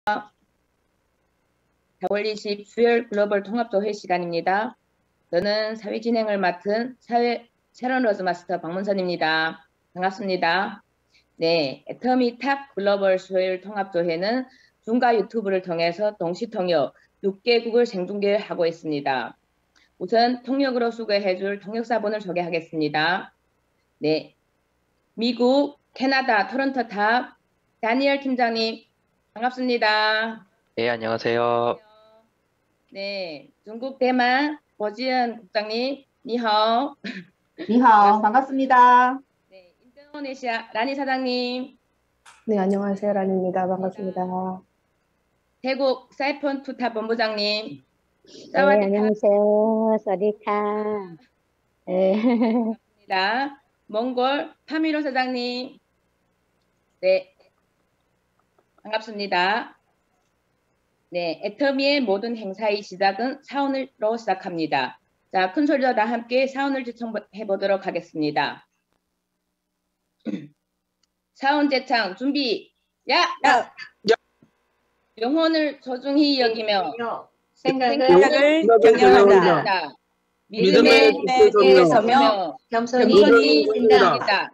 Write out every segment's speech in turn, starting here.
4월 20 수요일 글로벌 통합조회 시간입니다. 저는 사회 진행을 맡은 샤론 로즈 마스터 박문선입니다. 반갑습니다. 네, 애터미 탑 글로벌 수요일 통합조회는 줌과 유튜브를 통해서 동시 통역 6개국을 생중계하고 있습니다. 우선 통역으로 수고해줄 통역사분을 소개하겠습니다. 네, 미국, 캐나다, 토론토 탑 다니엘 팀장님 반갑습니다. 네, 안녕하세요. 네, 중국 대만 고지은 국장님 니하오. 니하오, 반갑습니다. 네, 인도네시아 라니 사장님. 네, 안녕하세요. 란입니다. 반갑습니다. 태국 사이폰 투탑 본부장님. 네, 안녕하세요. 사디카. 네. 반갑습니다. 몽골 파미로 사장님. 네, 반갑습니다. 네, 애터미의 모든 행사의 시작은 사운으로 시작합니다. 자, 큰 소리로 다 함께 사운을 제청해 보도록 하겠습니다. 사운 제창 준비. 야! 영혼을 소중히 여기며 생각을 경영한다. 믿음의 길에 서며 겸손히 인정하겠다.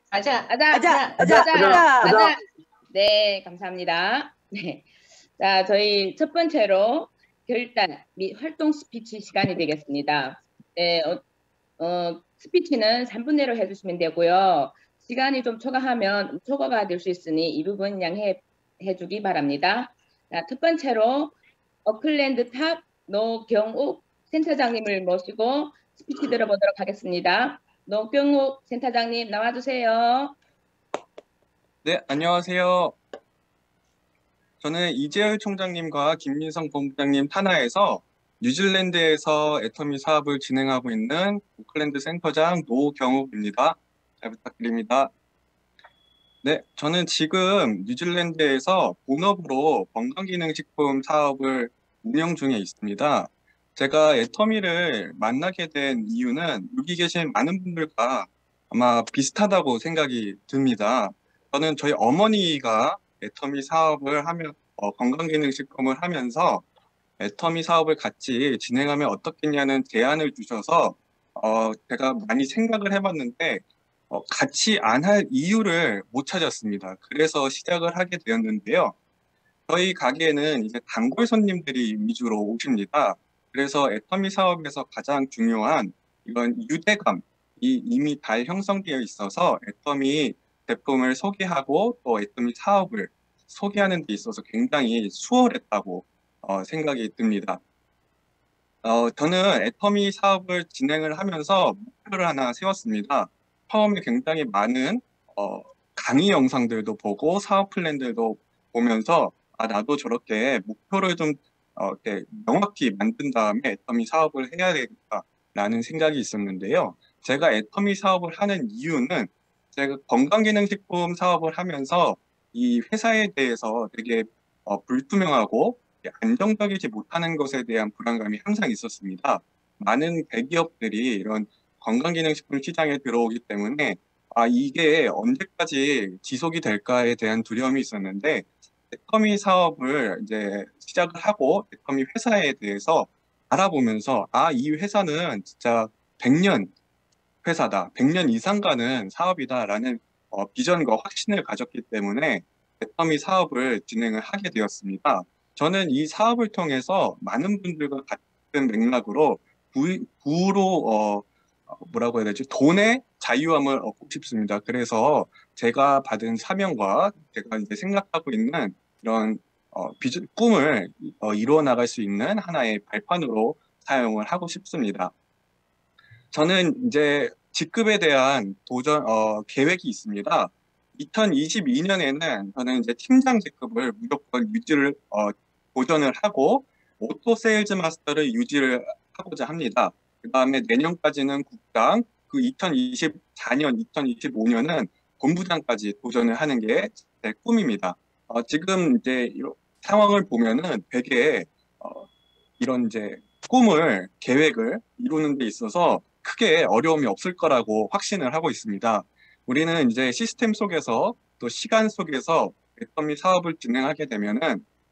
아자. 네, 감사합니다. 네. 자, 저희 첫 번째로 결단 및 활동 스피치 시간이 되겠습니다. 네, 스피치는 3분 내로 해주시면 되고요. 시간이 좀 초과가 될 수 있으니 이 부분 양해해 주기 바랍니다. 자, 첫 번째로 오클랜드 탑 노경욱 센터장님을 모시고 스피치 들어보도록 하겠습니다. 노경욱 센터장님 나와주세요. 네, 안녕하세요. 저는 이재열 총장님과 김민성 본부장님 탄하에서 뉴질랜드에서 애터미 사업을 진행하고 있는 오클랜드 센터장 노경욱입니다. 잘 부탁드립니다. 네, 저는 지금 뉴질랜드에서 본업으로 건강기능식품 사업을 운영 중에 있습니다. 제가 애터미를 만나게 된 이유는 여기 계신 많은 분들과 아마 비슷하다고 생각이 듭니다. 저는 저희 어머니가 애터미 사업을 하며 건강기능식품을 하면서 애터미 사업을 같이 진행하면 어떻겠냐는 제안을 주셔서 제가 많이 생각을 해봤는데 같이 안 할 이유를 못 찾았습니다. 그래서 시작을 하게 되었는데요. 저희 가게는 이제 단골 손님들이 위주로 오십니다. 그래서 애터미 사업에서 가장 중요한 이런 유대감이 이미 잘 형성되어 있어서 애터미 제품을 소개하고 또 애터미 사업을 소개하는 데 있어서 굉장히 수월했다고 생각이 듭니다. 저는 애터미 사업을 진행을 하면서 목표를 하나 세웠습니다. 처음에 굉장히 많은 강의 영상들도 보고 사업 플랜들도 보면서 나도 저렇게 목표를 좀 이렇게 명확히 만든 다음에 애터미 사업을 해야 되겠다라는 생각이 있었는데요. 제가 애터미 사업을 하는 이유는 제가 건강기능식품 사업을 하면서 이 회사에 대해서 되게 불투명하고 안정적이지 못하는 것에 대한 불안감이 항상 있었습니다. 많은 대기업들이 이런 건강기능식품 시장에 들어오기 때문에 이게 언제까지 지속이 될까에 대한 두려움이 있었는데 애터미 사업을 이제 시작을 하고 애터미 회사에 대해서 알아보면서 이 회사는 진짜 100년 회사다, 100년 이상 가는 사업이다라는 비전과 확신을 가졌기 때문에 애터미 사업을 진행을 하게 되었습니다. 저는 이 사업을 통해서 많은 분들과 같은 맥락으로 부로 뭐라고 해야 되지? 돈의 자유함을 얻고 싶습니다. 그래서 제가 받은 사명과 제가 이제 생각하고 있는 이런 비전, 꿈을 이루어 나갈 수 있는 하나의 발판으로 사용을 하고 싶습니다. 저는 이제 직급에 대한 계획이 있습니다. 2022년에는 저는 이제 팀장 직급을 무조건 도전을 하고 오토 세일즈 마스터를 유지를 하고자 합니다. 그 다음에 내년까지는 국장, 그 2024년, 2025년은 본부장까지 도전을 하는 게 제 꿈입니다. 지금 이제 상황을 보면은 되게 이런 이제 계획을 이루는 데 있어서 크게 어려움이 없을 거라고 확신을 하고 있습니다. 우리는 이제 시스템 속에서 또 시간 속에서 애터미 사업을 진행하게 되면은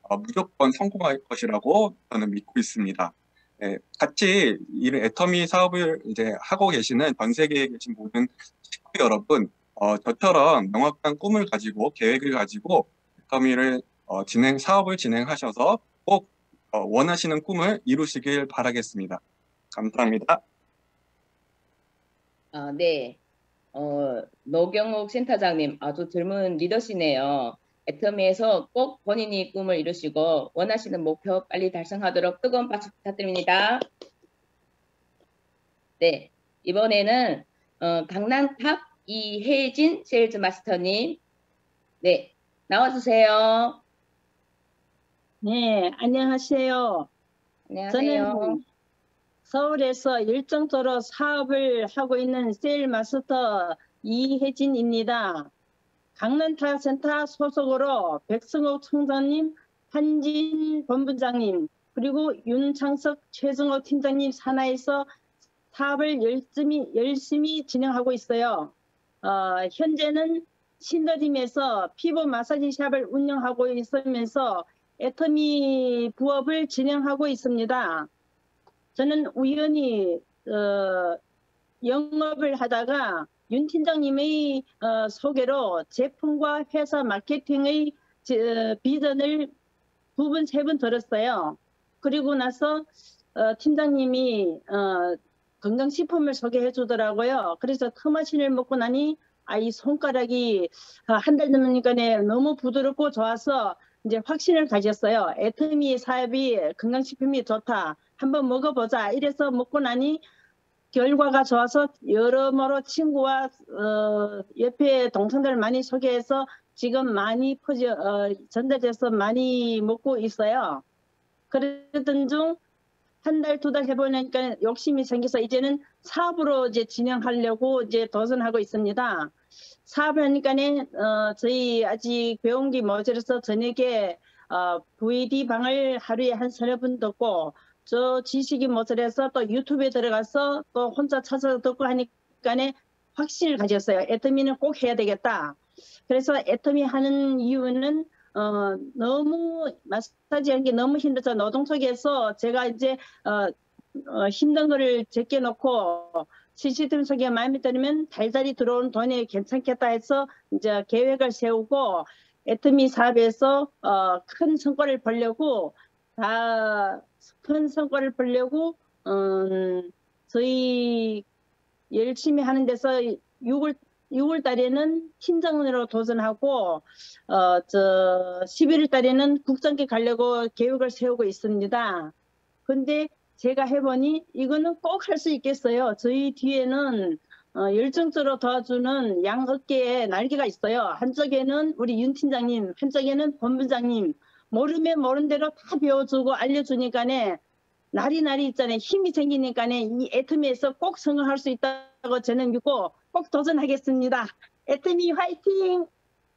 무조건 성공할 것이라고 저는 믿고 있습니다. 네, 같이 이 애터미 사업을 이제 하고 계시는 전 세계에 계신 모든 식구 여러분, 저처럼 명확한 꿈을 가지고 계획을 가지고 애터미를 사업을 진행하셔서 꼭 원하시는 꿈을 이루시길 바라겠습니다. 감사합니다. 네. 노경욱 센터장님 아주 젊은 리더시네요. 애터미에서 꼭 본인이 꿈을 이루시고 원하시는 목표 빨리 달성하도록 뜨거운 박수 부탁드립니다. 네, 이번에는 강남탑 이혜진 세일즈 마스터님, 네, 나와주세요. 네, 안녕하세요. 안녕하세요. 저는 서울에서 열정적으로 사업을 하고 있는 세일 마스터 이혜진입니다. 강남탑 센터 소속으로 백승옥 총장님, 한진 본부장님, 그리고 윤창석 최승호 팀장님 산하에서 사업을 열심히 진행하고 있어요. 현재는 신도림에서 피부 마사지 샵을 운영하고 있으면서 애터미 부업을 진행하고 있습니다. 저는 우연히 영업을 하다가 윤 팀장님의 소개로 제품과 회사 마케팅의 비전을 두 번, 세 번 들었어요. 그리고 나서 팀장님이 건강식품을 소개해 주더라고요. 그래서 터마신을 먹고 나니 이 손가락이 한 달 넘으니까 너무 부드럽고 좋아서 이제 확신을 가졌어요. 애터미 사업이 건강식품이 좋다. 한번 먹어보자. 이래서 먹고 나니 결과가 좋아서 여러모로 친구와 옆에 동생들 많이 소개해서 지금 많이 전달돼서 많이 먹고 있어요. 그러던 중 한 달, 두 달 해보니까 욕심이 생겨서 이제는 사업으로 이제 진행하려고 이제 도전하고 있습니다. 사업을 하니까는 저희 아직 배운 게 모자라서 저녁에 VD 방을 하루에 한 3번 듣고 저 지식이 모자라서 또 유튜브에 들어가서 또 혼자 찾아서 듣고 하니까는 확신을 가졌어요. 애터미는 꼭 해야 되겠다. 그래서 애터미 하는 이유는 너무 마사지 하는 게 너무 힘들죠. 노동 속에서 제가 이제 힘든 거를 제껴놓고 CCTV 속에 마음에 들면 달달이 들어오는 돈이 괜찮겠다 해서 이제 계획을 세우고 애터미 사업에서 큰 성과를 보려고 저희 열심히 하는 데서 6월 달에는 팀장으로 도전하고 11월 달에는 국장께 가려고 계획을 세우고 있습니다. 근데 제가 해보니 이거는 꼭 할 수 있겠어요. 저희 뒤에는 열정적으로 도와주는 양어깨에 날개가 있어요. 한쪽에는 우리 윤 팀장님, 한쪽에는 본부장님. 모르면 모른 대로 다 배워주고 알려주니까네 날이 있잖아요. 힘이 생기니까네 이 애터미에서 꼭 성공할 수 있다고 저는 믿고 꼭 도전하겠습니다. 애터미 화이팅!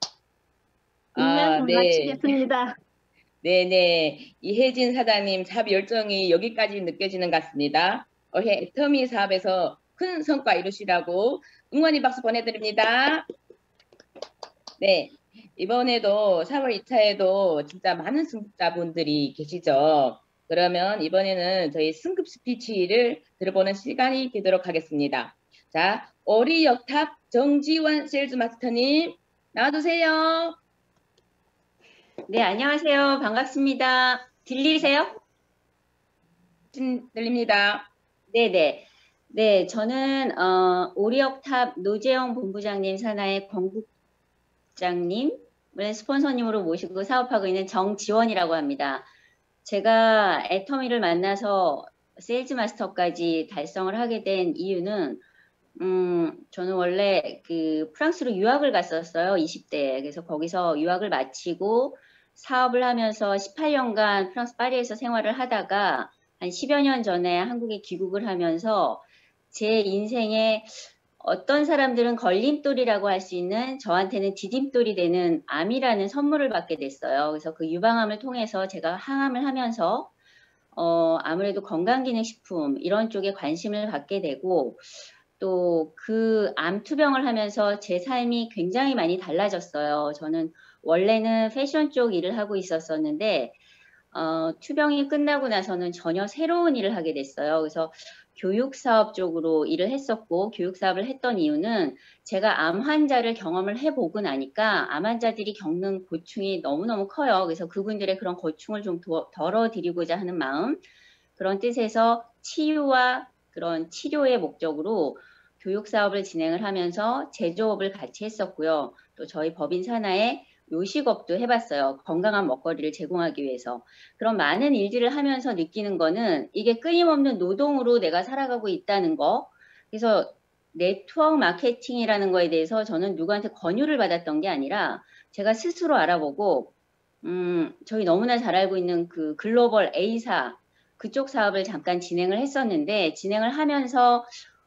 네. 마치겠습니다. 네네. 이혜진 사장님 사업 열정이 여기까지 느껴지는 것 같습니다. 올해 애터미 사업에서 큰 성과 이루시라고 응원의 박수 보내드립니다. 네. 이번에도 4월 2차에도 진짜 많은 승자분들이 계시죠. 그러면 이번에는 저희 승급 스피치를 들어보는 시간이 되도록 하겠습니다. 자, 오리역탑 정지원 세일즈 마스터님 나와주세요. 네, 안녕하세요. 반갑습니다. 들리세요? 들립니다. 네네. 네, 저는 오리역탑 노재영 본부장님 산하의 권국장님을 스폰서님으로 모시고 사업하고 있는 정지원이라고 합니다. 제가 애터미를 만나서 세일즈 마스터까지 달성을 하게 된 이유는 저는 원래 프랑스로 유학을 갔었어요. 20대에. 그래서 거기서 유학을 마치고 사업을 하면서 18년간 프랑스 파리에서 생활을 하다가 한 10여 년 전에 한국에 귀국을 하면서 제 인생에 어떤 사람들은 걸림돌이라고 할 수 있는 저한테는 디딤돌이 되는 암이라는 선물을 받게 됐어요. 그래서 그 유방암을 통해서 제가 항암을 하면서 아무래도 건강기능식품 이런 쪽에 관심을 갖게 되고 또 그 암 투병을 하면서 제 삶이 굉장히 많이 달라졌어요. 저는 원래는 패션 쪽 일을 하고 있었었는데 투병이 끝나고 나서는 전혀 새로운 일을 하게 됐어요. 그래서 교육사업 쪽으로 일을 했었고, 교육사업을 했던 이유는 제가 암 환자를 경험을 해보고 나니까 암 환자들이 겪는 고충이 너무너무 커요. 그래서 그분들의 그런 고충을 좀 덜어드리고자 하는 마음, 그런 뜻에서 치유와 그런 치료의 목적으로 교육사업을 진행을 하면서 제조업을 같이 했었고요. 또 저희 법인 산하에 요식업도 해봤어요. 건강한 먹거리를 제공하기 위해서. 그런 많은 일들을 하면서 느끼는 거는 이게 끊임없는 노동으로 내가 살아가고 있다는 거. 그래서 네트워크 마케팅이라는 거에 대해서 저는 누구한테 권유를 받았던 게 아니라 제가 스스로 알아보고 저희 너무나 잘 알고 있는 그 글로벌 A사 그쪽 사업을 잠깐 진행을 했었는데, 진행을 하면서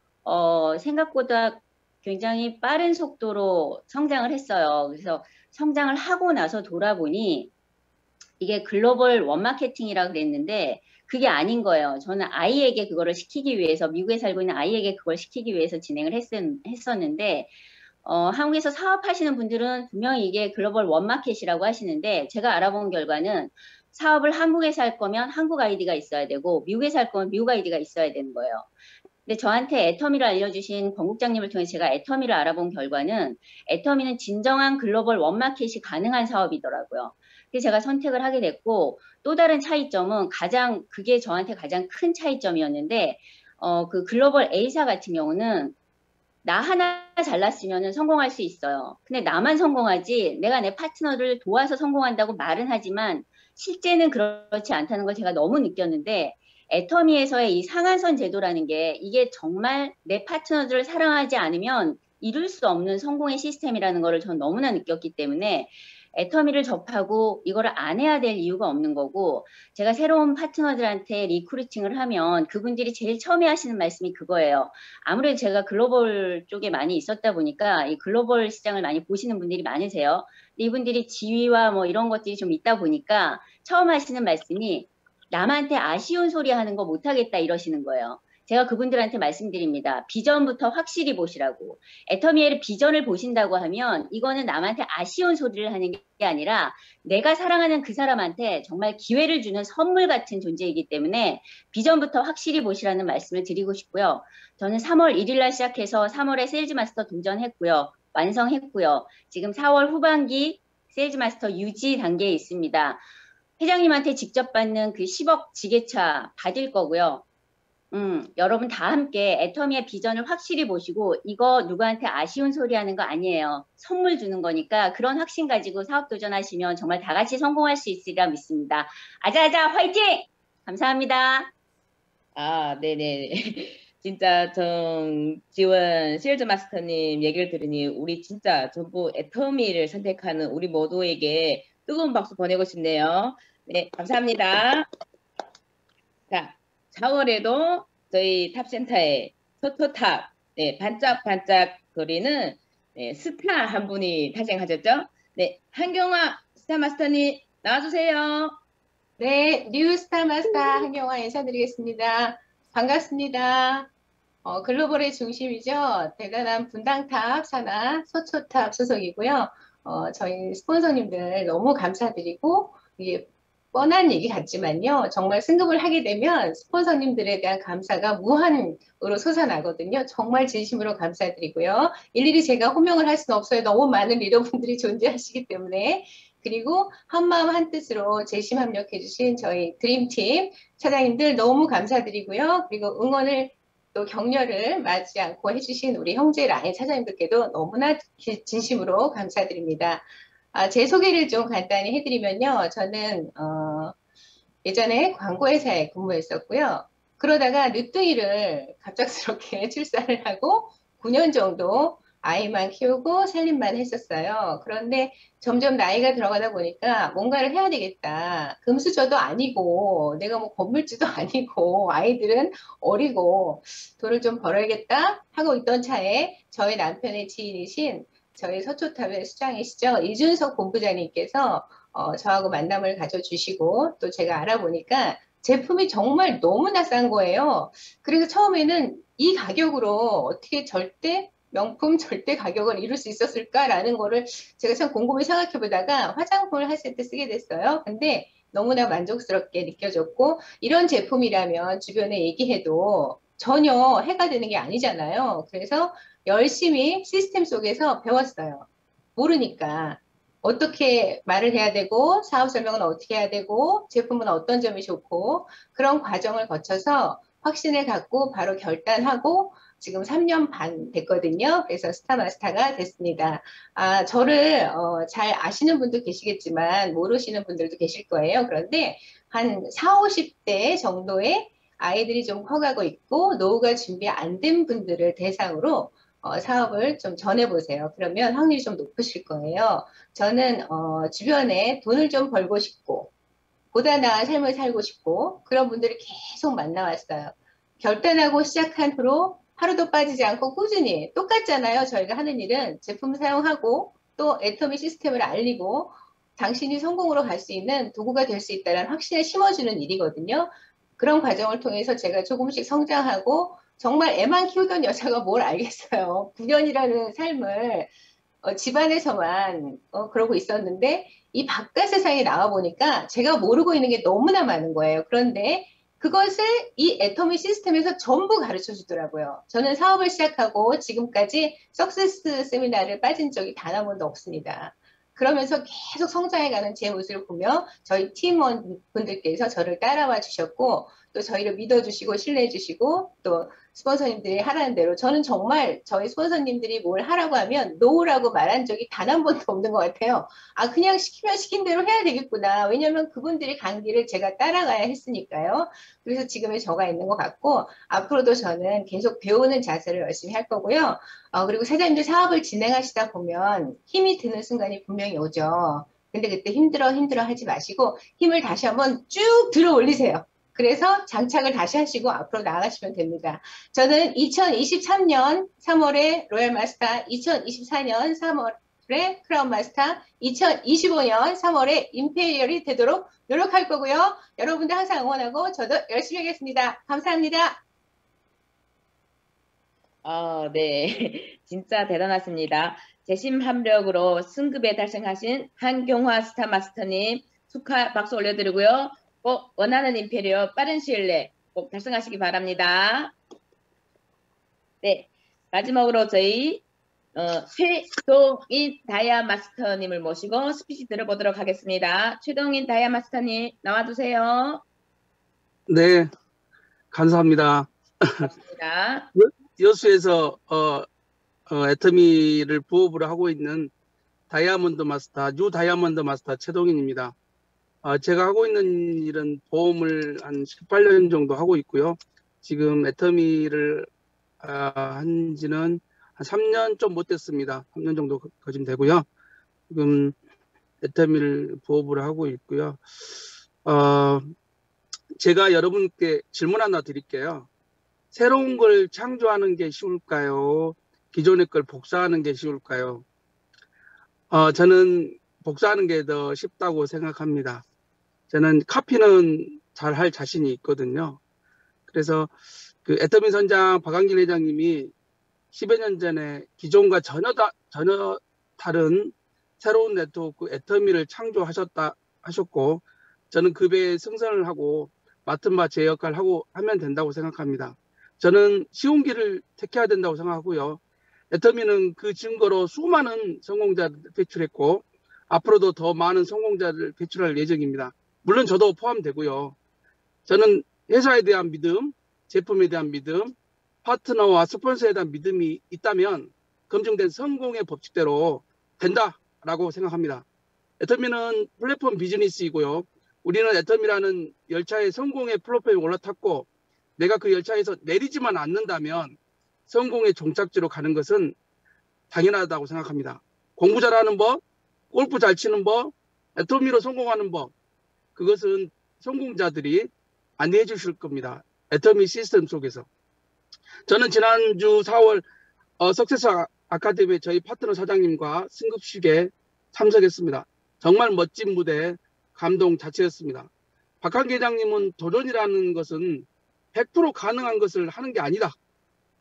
생각보다 굉장히 빠른 속도로 성장을 했어요. 그래서 성장을 하고 나서 돌아보니 이게 글로벌 원마케팅이라 그랬는데 그게 아닌 거예요. 저는 아이에게 그거를 시키기 위해서, 미국에 살고 있는 아이에게 그걸 시키기 위해서 진행을 했었는데 한국에서 사업하시는 분들은 분명히 이게 글로벌 원마켓이라고 하시는데, 제가 알아본 결과는 사업을 한국에서 할 거면 한국 아이디가 있어야 되고 미국에서 할 거면 미국 아이디가 있어야 되는 거예요. 근데 저한테 애터미를 알려주신 권 국장님을 통해 제가 애터미를 알아본 결과는 애터미는 진정한 글로벌 원마켓이 가능한 사업이더라고요. 그래서 제가 선택을 하게 됐고, 또 다른 차이점은 그게 저한테 가장 큰 차이점이었는데 그 글로벌 A사 같은 경우는 나 하나 잘났으면 성공할 수 있어요. 근데 나만 성공하지 내가 내 파트너를 도와서 성공한다고 말은 하지만 실제는 그렇지 않다는 걸 제가 너무 느꼈는데, 애터미에서의 이 상한선 제도라는 게 이게 정말 내 파트너들을 사랑하지 않으면 이룰 수 없는 성공의 시스템이라는 거를 전 너무나 느꼈기 때문에 애터미를 접하고 이거를 안 해야 될 이유가 없는 거고, 제가 새로운 파트너들한테 리크루팅을 하면 그분들이 제일 처음에 하시는 말씀이 그거예요. 아무래도 제가 글로벌 쪽에 많이 있었다 보니까 이 글로벌 시장을 많이 보시는 분들이 많으세요. 이분들이 지위와 뭐 이런 것들이 좀 있다 보니까 처음 하시는 말씀이 남한테 아쉬운 소리 하는 거 못하겠다 이러시는 거예요. 제가 그분들한테 말씀드립니다. 비전부터 확실히 보시라고. 애터미의 비전을 보신다고 하면 이거는 남한테 아쉬운 소리를 하는 게 아니라 내가 사랑하는 그 사람한테 정말 기회를 주는 선물 같은 존재이기 때문에 비전부터 확실히 보시라는 말씀을 드리고 싶고요. 저는 3월 1일 날 시작해서 3월에 세일즈마스터 도전했고요. 완성했고요. 지금 4월 후반기 세일즈마스터 유지 단계에 있습니다. 회장님한테 직접 받는 그 10억 지게차 받을 거고요. 여러분 다 함께 애터미의 비전을 확실히 보시고 이거 누구한테 아쉬운 소리 하는 거 아니에요. 선물 주는 거니까 그런 확신 가지고 사업 도전하시면 정말 다 같이 성공할 수 있으리라 믿습니다. 아자아자 화이팅! 감사합니다. 네네. 진짜 정지원 세일즈 마스터님 얘기를 들으니 우리 진짜 전부 애터미를 선택하는 우리 모두에게 뜨거운 박수 보내고 싶네요. 네, 감사합니다. 자, 4월에도 저희 탑센터에 토토탑 반짝반짝 거리는 스타 한 분이 탄생하셨죠? 네, 한경화 스타 마스터님 나와주세요. 네, 뉴 스타 마스터 한경화 인사드리겠습니다. 반갑습니다. 글로벌의 중심이죠. 대단한 분당탑 산하 서초탑 소속이고요. 저희 스폰서님들 너무 감사드리고, 이게 뻔한 얘기 같지만요. 정말 승급을 하게 되면 스폰서님들에 대한 감사가 무한으로 솟아나거든요. 정말 진심으로 감사드리고요. 일일이 제가 호명을 할 수는 없어요. 너무 많은 리더분들이 존재하시기 때문에. 그리고 한마음 한뜻으로 재심 합력해 주신 저희 드림팀 차장님들 너무 감사드리고요. 그리고 응원을 또 격려를 맞지 않고 해주신 우리 형제 라인 차장님들께도 너무나 진심으로 감사드립니다. 제 소개를 좀 간단히 해드리면요. 저는 예전에 광고회사에 근무했었고요. 그러다가 늦둥이를 갑작스럽게 출산을 하고 9년 정도 아이만 키우고 살림만 했었어요. 그런데 점점 나이가 들어가다 보니까 뭔가를 해야 되겠다. 금수저도 아니고 내가 뭐 건물주도 아니고 아이들은 어리고 돈을 좀 벌어야겠다 하고 있던 차에 저희 남편의 지인이신 저희 서초탑의 수장이시죠. 이준석 본부장님께서 저하고 만남을 가져주시고 또 제가 알아보니까 제품이 정말 너무나 싼 거예요. 그래서 처음에는 이 가격으로 어떻게 절대 명품 절대 가격을 이룰 수 있었을까라는 거를 제가 참 곰곰이 생각해 보다가 화장품을 하실 때 쓰게 됐어요. 근데 너무나 만족스럽게 느껴졌고, 이런 제품이라면 주변에 얘기해도 전혀 해가 되는 게 아니잖아요. 그래서 열심히 시스템 속에서 배웠어요. 모르니까. 어떻게 말을 해야 되고, 사업 설명은 어떻게 해야 되고, 제품은 어떤 점이 좋고, 그런 과정을 거쳐서 확신을 갖고 바로 결단하고 지금 3년 반 됐거든요. 그래서 스타마스터가 됐습니다. 저를 잘 아시는 분도 계시겠지만 모르시는 분들도 계실 거예요. 그런데 한 40, 50대 정도의 아이들이 좀 커가고 있고 노후가 준비 안 된 분들을 대상으로 사업을 좀 전해보세요. 그러면 확률이 좀 높으실 거예요. 저는 주변에 돈을 좀 벌고 싶고 보다 나은 삶을 살고 싶고 그런 분들이 계속 만나왔어요. 결단하고 시작한 후로 하루도 빠지지 않고 꾸준히 똑같잖아요. 저희가 하는 일은 제품 사용하고 또 애터미 시스템을 알리고 당신이 성공으로 갈 수 있는 도구가 될 수 있다는 확신을 심어주는 일이거든요. 그런 과정을 통해서 제가 조금씩 성장하고 정말 애만 키우던 여자가 뭘 알겠어요. 9년이라는 삶을 집안에서만 그러고 있었는데 이 바깥 세상에 나와 보니까 제가 모르고 있는 게 너무나 많은 거예요. 그런데 그것을 이 애터미 시스템에서 전부 가르쳐 주더라고요. 저는 사업을 시작하고 지금까지 석세스 세미나를 빠진 적이 단 한 번도 없습니다. 그러면서 계속 성장해가는 제 모습을 보며 저희 팀원분들께서 저를 따라와 주셨고 또 저희를 믿어주시고 신뢰해주시고 또 스폰서님들이 하라는 대로 저는 정말 저희 스폰서님들이 뭘 하라고 하면 노우라고 말한 적이 단 한 번도 없는 것 같아요. 그냥 시키면 시킨 대로 해야 되겠구나. 왜냐하면 그분들이 간 길을 제가 따라가야 했으니까요. 그래서 지금의 저가 있는 것 같고 앞으로도 저는 계속 배우는 자세를 열심히 할 거고요. 그리고 사장님들 사업을 진행하시다 보면 힘이 드는 순간이 분명히 오죠. 근데 그때 힘들어 하지 마시고 힘을 다시 한번 쭉 들어 올리세요. 그래서 장착을 다시 하시고 앞으로 나아가시면 됩니다. 저는 2023년 3월에 로얄 마스터, 2024년 3월에 크라운 마스터, 2025년 3월에 임페리얼이 되도록 노력할 거고요. 여러분들 항상 응원하고 저도 열심히 하겠습니다. 감사합니다. 네. 진짜 대단하십니다. 재심합력으로 승급에 달성하신 한경화 스타마스터님 축하 박수 올려드리고요. 꼭 원하는 임페리얼 빠른 시일 내에 꼭 달성하시기 바랍니다. 네. 마지막으로 저희 최동인 다이아 마스터님을 모시고 스피치 들어보도록 하겠습니다. 최동인 다이아 마스터님 나와주세요. 네. 감사합니다. 고맙습니다. 여수에서 애터미를 부업으로 하고 있는 다이아몬드 마스터, 뉴 다이아몬드 마스터 최동인입니다. 제가 하고 있는 일은 보험을 한 18년 정도 하고 있고요. 지금 애터미를 한 지는 한 3년 좀 못 됐습니다. 3년 정도 거진 되고요. 지금 애터미를 부업으로 하고 있고요. 제가 여러분께 질문 하나 드릴게요. 새로운 걸 창조하는 게 쉬울까요? 기존의 걸 복사하는 게 쉬울까요? 저는 복사하는 게 더 쉽다고 생각합니다. 저는 카피는 잘 할 자신이 있거든요. 그래서 그 애터미 선장 박한길 회장님이 10여 년 전에 기존과 전혀 다른 새로운 네트워크 애터미를 하셨고 저는 그 배에 승선을 하고 맡은 바 제 역할을 하고 하면 된다고 생각합니다. 저는 쉬운 길을 택해야 된다고 생각하고요. 애터미는 그 증거로 수많은 성공자를 배출했고 앞으로도 더 많은 성공자를 배출할 예정입니다. 물론 저도 포함되고요. 저는 회사에 대한 믿음, 제품에 대한 믿음, 파트너와 스폰서에 대한 믿음이 있다면 검증된 성공의 법칙대로 된다라고 생각합니다. 애터미는 플랫폼 비즈니스이고요. 우리는 애터미라는 열차의 성공의 플랫폼에 올라탔고 내가 그 열차에서 내리지만 않는다면 성공의 종착지로 가는 것은 당연하다고 생각합니다. 공부 잘하는 법, 골프 잘 치는 법, 애터미로 성공하는 법, 그것은 성공자들이 안내해 주실 겁니다. 애터미 시스템 속에서. 저는 지난주 4월 석세스 아카데미 저희 파트너 사장님과 승급식에 참석했습니다. 정말 멋진 무대, 감동 자체였습니다. 박한기 회장님은 도전이라는 것은 100% 가능한 것을 하는 게 아니다.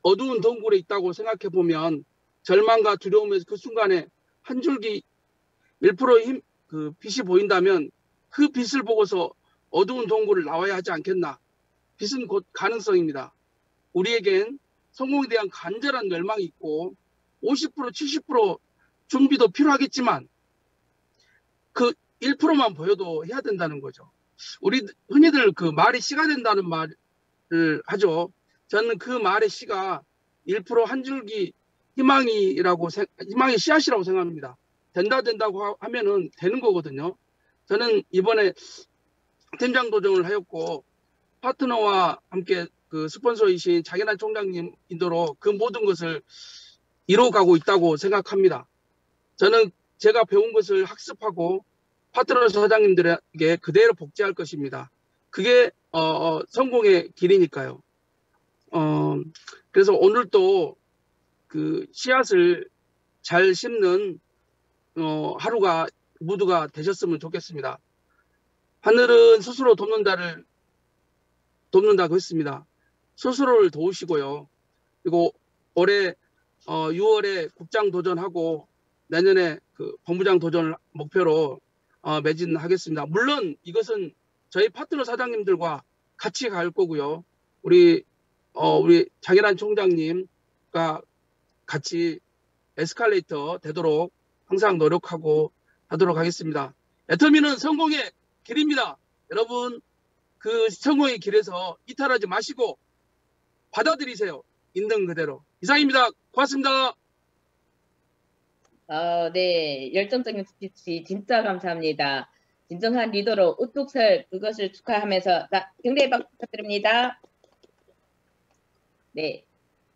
어두운 동굴에 있다고 생각해 보면 절망과 두려움에서 그 순간에 한 줄기 1%의 그 빛이 보인다면 그 빛을 보고서 어두운 동굴을 나와야 하지 않겠나. 빛은 곧 가능성입니다. 우리에겐 성공에 대한 간절한 열망이 있고 50%, 70% 준비도 필요하겠지만 그 1%만 보여도 해야 된다는 거죠. 우리 흔히들 그 말이 씨가 된다는 말을 하죠. 저는 그 말의 씨가 1% 한 줄기 희망의 씨앗이라고 생각합니다. 된다고 하면은 되는 거거든요. 저는 이번에 팀장 도전을 하였고 파트너와 함께 그 스폰서이신 장현환 총장님 인도로 그 모든 것을 이뤄가고 있다고 생각합니다. 저는 제가 배운 것을 학습하고 파트너 사장님들에게 그대로 복제할 것입니다. 그게 성공의 길이니까요. 그래서 오늘도 그 씨앗을 잘 심는 하루가 모두가 되셨으면 좋겠습니다. 하늘은 스스로 돕는다고 했습니다. 스스로를 도우시고요. 그리고 올해 6월에 국장 도전하고 내년에 그 본부장 도전을 목표로 매진하겠습니다. 물론 이것은 저희 파트너 사장님들과 같이 갈 거고요. 우리 장현환 총장님과 같이 에스컬레이터 되도록 항상 노력하고 하도록 하겠습니다. 애터미는 성공의 길입니다. 여러분 그 성공의 길에서 이탈하지 마시고 받아들이세요. 있는 그대로. 이상입니다. 고맙습니다. 네, 열정적인 스피치 진짜 감사합니다. 진정한 리더로 우뚝 설 그것을 축하하면서 경례 박수 부탁드립니다. 네,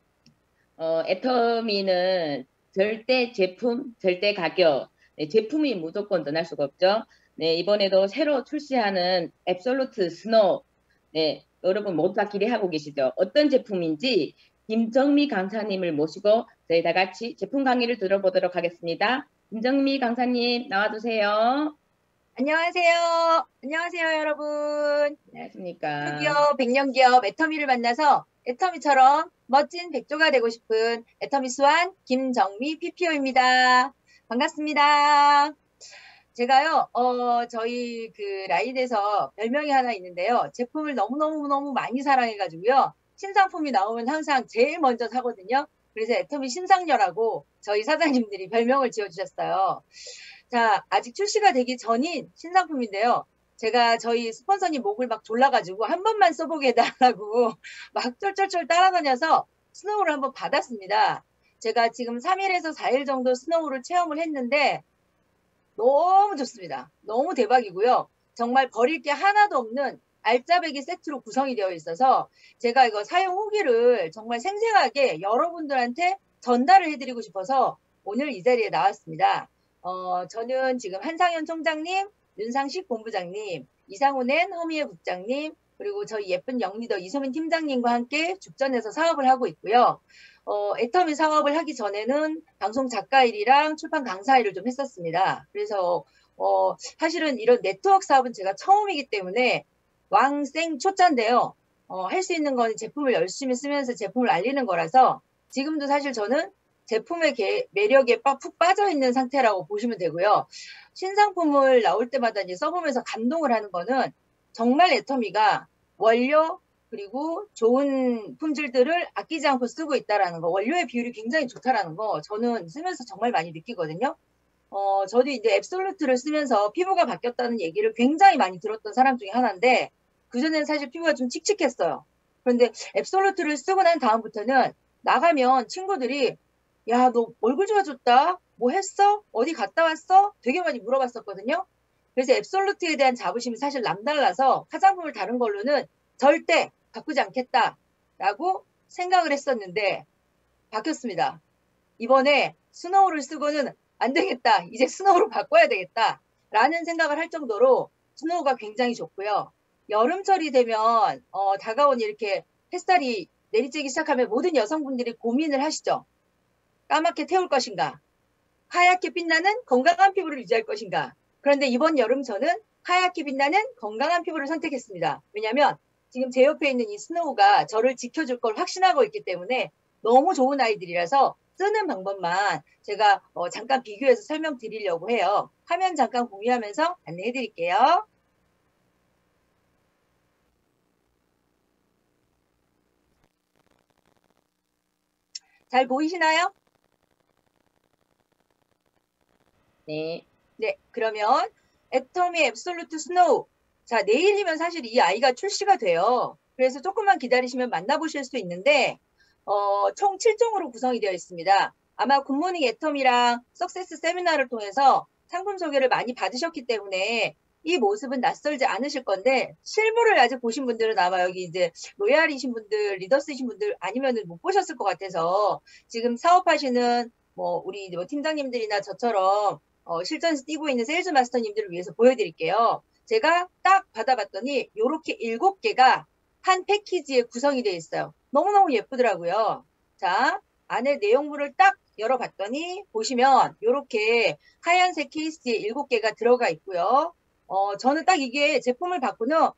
애터미는 절대 제품, 절대 가격, 네, 제품이 무조건 떠날 수가 없죠. 네, 이번에도 새로 출시하는 앱솔루트 스노우, 네, 여러분 모두 다 기대하고 계시죠? 어떤 제품인지 김정미 강사님을 모시고 저희 다 같이 제품 강의를 들어보도록 하겠습니다. 김정미 강사님 나와주세요. 안녕하세요. 안녕하세요, 여러분. 안녕하십니까. 드디어 100년 기업 애터미를 만나서 애터미처럼 멋진 백조가 되고 싶은 애터미 수완 김정미 PPO입니다. 반갑습니다. 제가요, 저희 그 라인에서 별명이 하나 있는데요. 제품을 너무너무 많이 사랑해가지고요. 신상품이 나오면 항상 제일 먼저 사거든요. 그래서 애터미 신상녀라고 저희 사장님들이 별명을 지어주셨어요. 자, 아직 출시가 되기 전인 신상품인데요. 제가 저희 스폰서님 목을 막 졸라가지고 한 번만 써보게 해달라고 막 쫄쫄쫄 따라다녀서 스노우를 한번 받았습니다. 제가 지금 3일에서 4일 정도 스노우를 체험을 했는데 너무 좋습니다. 너무 대박이고요. 정말 버릴 게 하나도 없는 알짜배기 세트로 구성이 되어 있어서 제가 이거 사용 후기를 정말 생생하게 여러분들한테 전달을 해드리고 싶어서 오늘 이 자리에 나왔습니다. 저는 지금 한상현 총장님, 윤상식 본부장님, 이상훈엔 허미애 국장님, 그리고 저희 예쁜 영리더 이소민 팀장님과 함께 죽전에서 사업을 하고 있고요. 애터미 사업을 하기 전에는 방송 작가 일이랑 출판 강사 일을 좀 했었습니다. 그래서 사실은 이런 네트워크 사업은 제가 처음이기 때문에 왕생 초짜인데요. 할 수 있는 건 제품을 열심히 쓰면서 제품을 알리는 거라서 지금도 사실 저는 제품의 매력에 푹 빠져있는 상태라고 보시면 되고요. 신상품을 나올 때마다 이제 써보면서 감동을 하는 거는 정말 애터미가 원료 그리고 좋은 품질들을 아끼지 않고 쓰고 있다라는 거, 원료의 비율이 굉장히 좋다라는 거 저는 쓰면서 정말 많이 느끼거든요. 저도 이제 앱솔루트를 쓰면서 피부가 바뀌었다는 얘기를 굉장히 많이 들었던 사람 중에 하나인데 그전에는 사실 피부가 좀 칙칙했어요. 그런데 앱솔루트를 쓰고 난 다음부터는 나가면 친구들이 야, 너 얼굴 좋아졌다? 뭐 했어? 어디 갔다 왔어? 되게 많이 물어봤었거든요. 그래서 앱솔루트에 대한 자부심이 사실 남달라서 화장품을 다른 걸로는 절대 바꾸지 않겠다라고 생각을 했었는데 바뀌었습니다. 이번에 스노우를 쓰고는 안 되겠다. 이제 스노우로 바꿔야 되겠다. 라는 생각을 할 정도로 스노우가 굉장히 좋고요. 여름철이 되면 다가온 이렇게 햇살이 내리쬐기 시작하면 모든 여성분들이 고민을 하시죠. 까맣게 태울 것인가? 하얗게 빛나는 건강한 피부를 유지할 것인가? 그런데 이번 여름 저는 하얗게 빛나는 건강한 피부를 선택했습니다. 왜냐하면 지금 제 옆에 있는 이 스노우가 저를 지켜줄 걸 확신하고 있기 때문에 너무 좋은 아이들이라서 쓰는 방법만 제가 잠깐 비교해서 설명드리려고 해요. 화면 잠깐 공유하면서 안내해 드릴게요. 잘 보이시나요? 네. 네, 그러면 애터미 앱솔루트 스노우. 자, 내일이면 사실 이 아이가 출시가 돼요. 그래서 조금만 기다리시면 만나보실 수 있는데 총 7종으로 구성이 되어 있습니다. 아마 굿모닝 애터미랑 석세스 세미나를 통해서 상품 소개를 많이 받으셨기 때문에 이 모습은 낯설지 않으실 건데 실물을 아직 보신 분들은 아마 여기 이제 로얄이신 분들, 리더스이신 분들 아니면은 못 보셨을 것 같아서 지금 사업하시는 우리 팀장님들이나 저처럼 실전에서 뛰고 있는 세일즈 마스터님들을 위해서 보여드릴게요. 제가 딱 받아봤더니 이렇게 7개가 한 패키지에 구성이 되어 있어요. 너무너무 예쁘더라고요. 자, 안에 내용물을 딱 열어봤더니 보시면 이렇게 하얀색 케이스에 7개가 들어가 있고요. 저는 딱 이게 제품을 받고는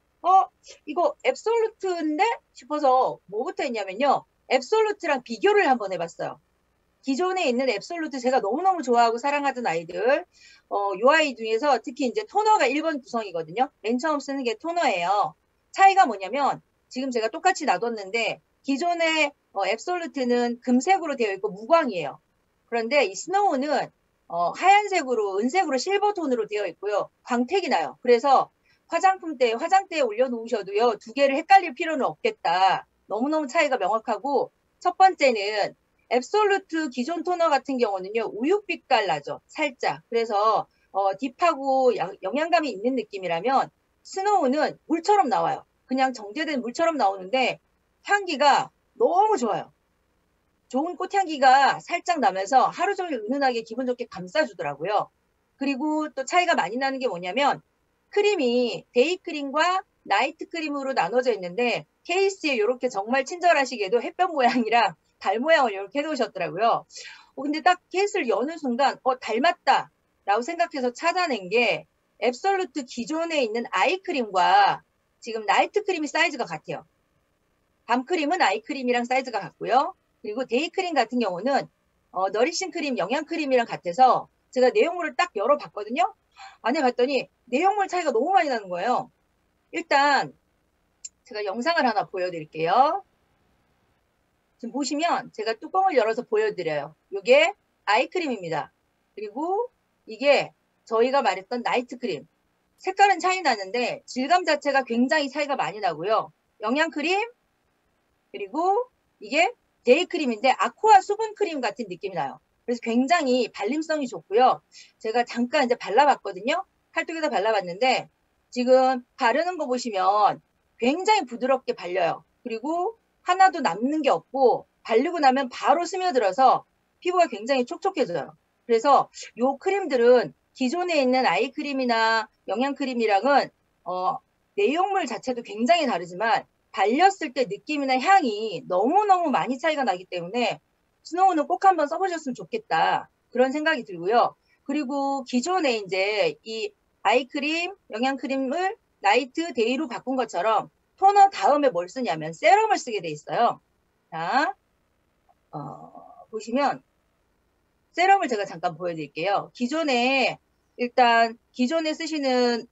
이거 앱솔루트인데 싶어서 뭐부터 했냐면요. 앱솔루트랑 비교를 한번 해봤어요. 기존에 있는 앱솔루트 제가 너무너무 좋아하고 사랑하던 아이들 요 아이 중에서 특히 이제 토너가 1번 구성이거든요. 맨 처음 쓰는 게 토너예요. 차이가 뭐냐면 지금 제가 똑같이 놔뒀는데 기존의 앱솔루트는 금색으로 되어 있고 무광이에요. 그런데 이 스노우는 하얀색으로 은색으로 실버 톤으로 되어 있고요. 광택이 나요. 그래서 화장대에 올려놓으셔도요. 두 개를 헷갈릴 필요는 없겠다. 너무너무 차이가 명확하고 첫 번째는 앱솔루트 기존 토너 같은 경우는요. 우윳빛깔 나죠. 살짝. 그래서 딥하고 영양감이 있는 느낌이라면 스노우는 물처럼 나와요. 그냥 정제된 물처럼 나오는데 향기가 너무 좋아요. 좋은 꽃향기가 살짝 나면서 하루 종일 은은하게 기분 좋게 감싸주더라고요. 그리고 또 차이가 많이 나는 게 뭐냐면 크림이 데이크림과 나이트 크림으로 나눠져 있는데 케이스에 이렇게 정말 친절하시게도 햇볕 모양이랑 달 모양을 이렇게 해놓으셨더라고요. 근데 딱 케이스를 여는 순간 닮았다 라고 생각해서 찾아낸 게 앱솔루트 기존에 있는 아이크림과 지금 나이트 크림이 사이즈가 같아요. 밤크림은 아이크림이랑 사이즈가 같고요. 그리고 데이크림 같은 경우는 너리싱 크림, 영양크림이랑 같아서 제가 내용물을 딱 열어봤거든요. 안에 봤더니 내용물 차이가 너무 많이 나는 거예요. 일단 제가 영상을 하나 보여드릴게요. 지금 보시면 제가 뚜껑을 열어서 보여드려요. 이게 아이크림입니다. 그리고 이게 저희가 말했던 나이트 크림. 색깔은 차이 나는데 질감 자체가 굉장히 차이가 많이 나고요. 영양크림 그리고 이게 데이크림인데 아쿠아 수분크림 같은 느낌이 나요. 그래서 굉장히 발림성이 좋고요. 제가 잠깐 이제 발라봤거든요. 팔뚝에다 발라봤는데 지금 바르는 거 보시면 굉장히 부드럽게 발려요. 그리고 하나도 남는 게 없고 바르고 나면 바로 스며들어서 피부가 굉장히 촉촉해져요. 그래서 이 크림들은 기존에 있는 아이크림이나 영양크림이랑은 내용물 자체도 굉장히 다르지만 발렸을 때 느낌이나 향이 너무너무 많이 차이가 나기 때문에 스노우는 꼭 한번 써보셨으면 좋겠다. 그런 생각이 들고요. 그리고 기존에 이제 이 아이크림, 영양크림을 나이트, 데이로 바꾼 것처럼 토너 다음에 뭘 쓰냐면 세럼을 쓰게 돼 있어요. 자, 보시면 세럼을 제가 잠깐 보여드릴게요. 기존에 쓰시는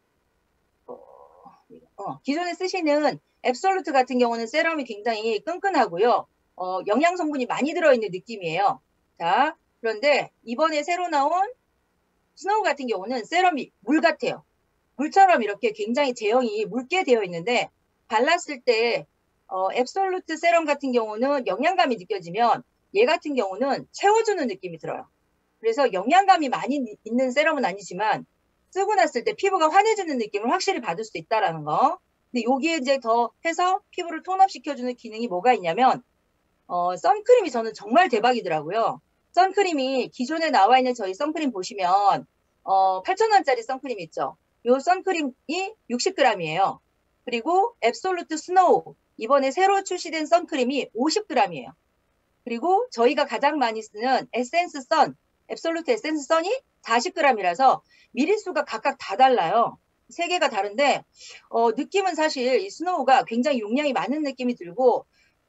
기존에 쓰시는 앱솔루트 같은 경우는 세럼이 굉장히 끈끈하고요. 영양 성분이 많이 들어있는 느낌이에요. 자, 그런데 이번에 새로 나온 스노우 같은 경우는 세럼이 물 같아요. 물처럼 이렇게 굉장히 제형이 묽게 되어 있는데 발랐을 때 앱솔루트 세럼 같은 경우는 영양감이 느껴지면 얘 같은 경우는 채워주는 느낌이 들어요. 그래서 영양감이 많이 있는 세럼은 아니지만 쓰고 났을 때 피부가 환해지는 느낌을 확실히 받을 수 있다는 거. 근데 여기에 이제 더 해서 피부를 톤업 시켜주는 기능이 뭐가 있냐면 선크림이 저는 정말 대박이더라고요. 선크림이 기존에 나와 있는 저희 선크림 보시면 8,000원짜리 선크림 있죠. 이 선크림이 60g이에요. 그리고 앱솔루트 스노우 이번에 새로 출시된 선크림이 50g이에요. 그리고 저희가 가장 많이 쓰는 에센스 선, 앱솔루트 에센스 선이 40g이라서 미리수가 각각 다 달라요. 세 개가 다른데 느낌은 사실 이 스노우가 굉장히 용량이 많은 느낌이 들고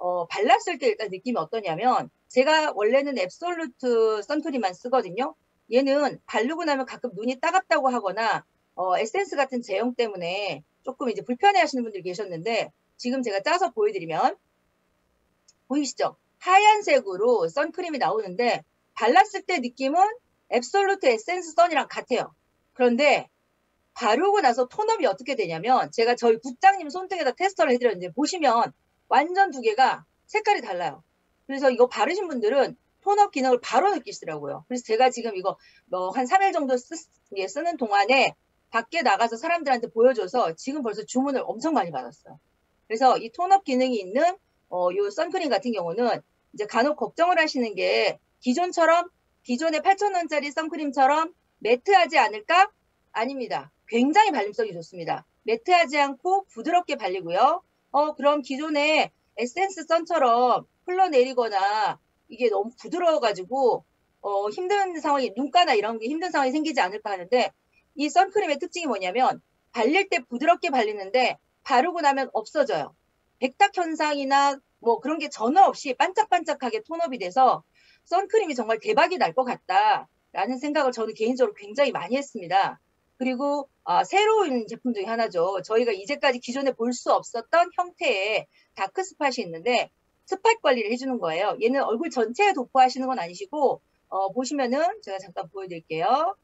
발랐을 때 일단 느낌이 어떠냐면 제가 원래는 앱솔루트 선크림만 쓰거든요. 얘는 바르고 나면 가끔 눈이 따갑다고 하거나 에센스 같은 제형 때문에 조금 이제 불편해 하시는 분들이 계셨는데 지금 제가 짜서 보여드리면 보이시죠? 하얀색으로 선크림이 나오는데 발랐을 때 느낌은 앱솔루트 에센스 선이랑 같아요. 그런데 바르고 나서 톤업이 어떻게 되냐면 제가 저희 국장님 손등에다 테스터를 해드렸는데 보시면 완전 두 개가 색깔이 달라요. 그래서 이거 바르신 분들은 톤업 기능을 바로 느끼시더라고요. 그래서 제가 지금 이거 한 3일 정도 쓰는 동안에 밖에 나가서 사람들한테 보여줘서 지금 벌써 주문을 엄청 많이 받았어요. 그래서 이 톤업 기능이 있는 요 선크림 같은 경우는 이제 간혹 걱정을 하시는 게 기존의 8,000원짜리 선크림처럼 매트하지 않을까? 아닙니다. 굉장히 발림성이 좋습니다. 매트하지 않고 부드럽게 발리고요. 그럼 기존의 에센스 선처럼 흘러내리거나 이게 너무 부드러워가지고 힘든 상황이 눈가나 이런 게 힘든 상황이 생기지 않을까 하는데 이 선크림의 특징이 뭐냐면 발릴 때 부드럽게 발리는데 바르고 나면 없어져요. 백탁 현상이나 뭐 그런 게 전혀 없이 반짝반짝하게 톤업이 돼서 선크림이 정말 대박이 날 것 같다라는 생각을 저는 개인적으로 굉장히 많이 했습니다. 그리고 새로운 제품 중에 하나죠. 저희가 이제까지 기존에 볼 수 없었던 형태의 다크 스팟이 있는데 스팟 관리를 해주는 거예요. 얘는 얼굴 전체에 도포하시는 건 아니시고 보시면은 제가 잠깐 보여드릴게요.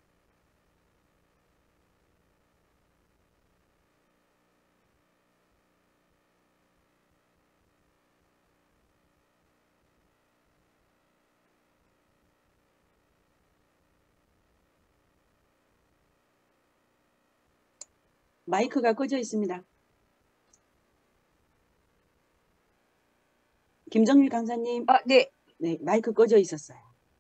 마이크가 꺼져 있습니다. 김정일 강사님. 네. 네, 마이크 꺼져 있었어요.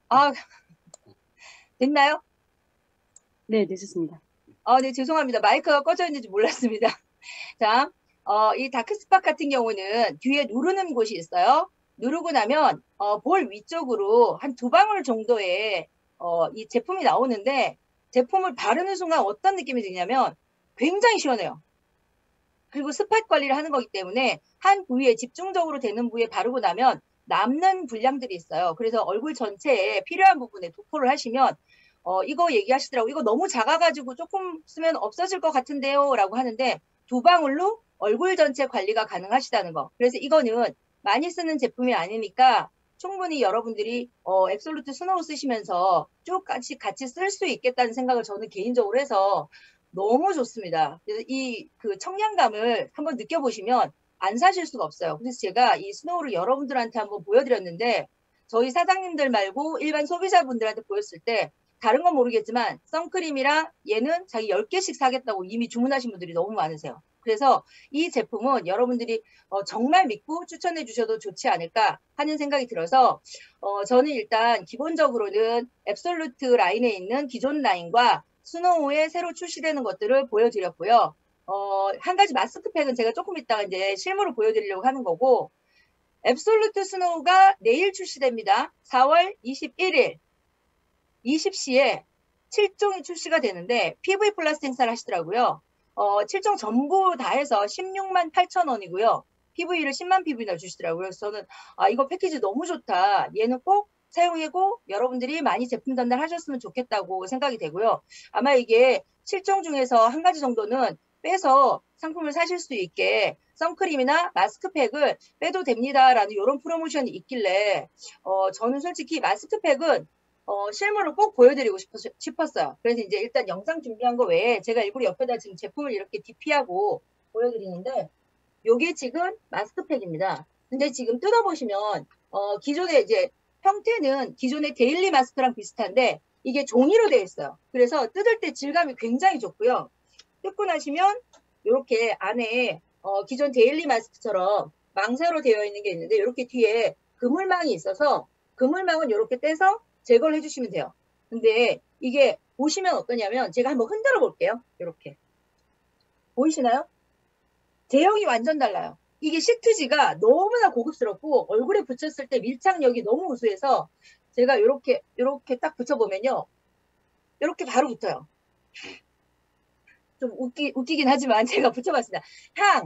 됐나요? 네, 됐습니다. 네, 죄송합니다. 마이크가 꺼져 있는지 몰랐습니다. 자, 이 다크스팟 같은 경우는 뒤에 누르는 곳이 있어요. 누르고 나면 볼 위쪽으로 한 2방울 정도의 이 제품이 나오는데 제품을 바르는 순간 어떤 느낌이 드냐면 굉장히 시원해요. 그리고 스팟 관리를 하는 거기 때문에 한 부위에 집중적으로 되는 부위에 바르고 나면 남는 분량들이 있어요. 그래서 얼굴 전체에 필요한 부분에 도포를 하시면 이거 얘기하시더라고요. 이거 너무 작아가지고 조금 쓰면 없어질 것 같은데요 라고 하는데 2방울로 얼굴 전체 관리가 가능하시다는 거. 그래서 이거는 많이 쓰는 제품이 아니니까 충분히 여러분들이 앱솔루트 스노우 쓰시면서 쭉 같이 쓸 수 있겠다는 생각을 저는 개인적으로 해서 너무 좋습니다. 그래서 이 그 청량감을 한번 느껴보시면 안 사실 수가 없어요. 그래서 제가 이 스노우를 여러분들한테 한번 보여드렸는데 저희 사장님들 말고 일반 소비자분들한테 보였을 때 다른 건 모르겠지만 선크림이랑 얘는 자기 10개씩 사겠다고 이미 주문하신 분들이 너무 많으세요. 그래서 이 제품은 여러분들이 정말 믿고 추천해 주셔도 좋지 않을까 하는 생각이 들어서 저는 일단 기본적으로는 앱솔루트 라인에 있는 기존 라인과 스노우에 새로 출시되는 것들을 보여드렸고요. 한 가지 마스크팩은 제가 조금 이따가 이제 실물을 보여드리려고 하는 거고, 앱솔루트 스노우가 내일 출시됩니다. 4월 21일 20시에 7종이 출시가 되는데 PV 플러스 행사를 하시더라고요. 7종 전부 다 해서 16만 8,000원이고요. PV를 10만 PV나 주시더라고요. 그래서 저는 이거 패키지 너무 좋다. 얘는 꼭 사용하고 여러분들이 많이 제품 전달하셨으면 좋겠다고 생각이 되고요. 아마 이게 7종 중에서 한 가지 정도는 빼서 상품을 사실 수 있게 선크림이나 마스크팩을 빼도 됩니다라는 이런 프로모션이 있길래 저는 솔직히 마스크팩은 실물을 꼭 보여드리고 싶었어요. 그래서 이제 일단 영상 준비한 거 외에 제가 일부러 옆에다 지금 제품을 이렇게 DP하고 보여드리는데 요게 지금 마스크팩입니다. 근데 지금 뜯어보시면 기존에 이제 형태는 기존의 데일리 마스크랑 비슷한데 이게 종이로 되어 있어요. 그래서 뜯을 때 질감이 굉장히 좋고요. 뜯고 나시면 이렇게 안에 기존 데일리 마스크처럼 망사로 되어 있는 게 있는데 이렇게 뒤에 그물망이 있어서 그물망은 이렇게 떼서 제거를 해주시면 돼요. 근데 이게 보시면 어떠냐면 제가 한번 흔들어 볼게요. 이렇게 보이시나요? 제형이 완전 달라요. 이게 시트지가 너무나 고급스럽고 얼굴에 붙였을 때 밀착력이 너무 우수해서 제가 이렇게 딱 붙여보면요. 이렇게 바로 붙어요. 좀 웃기긴 하지만 제가 붙여봤습니다. 향,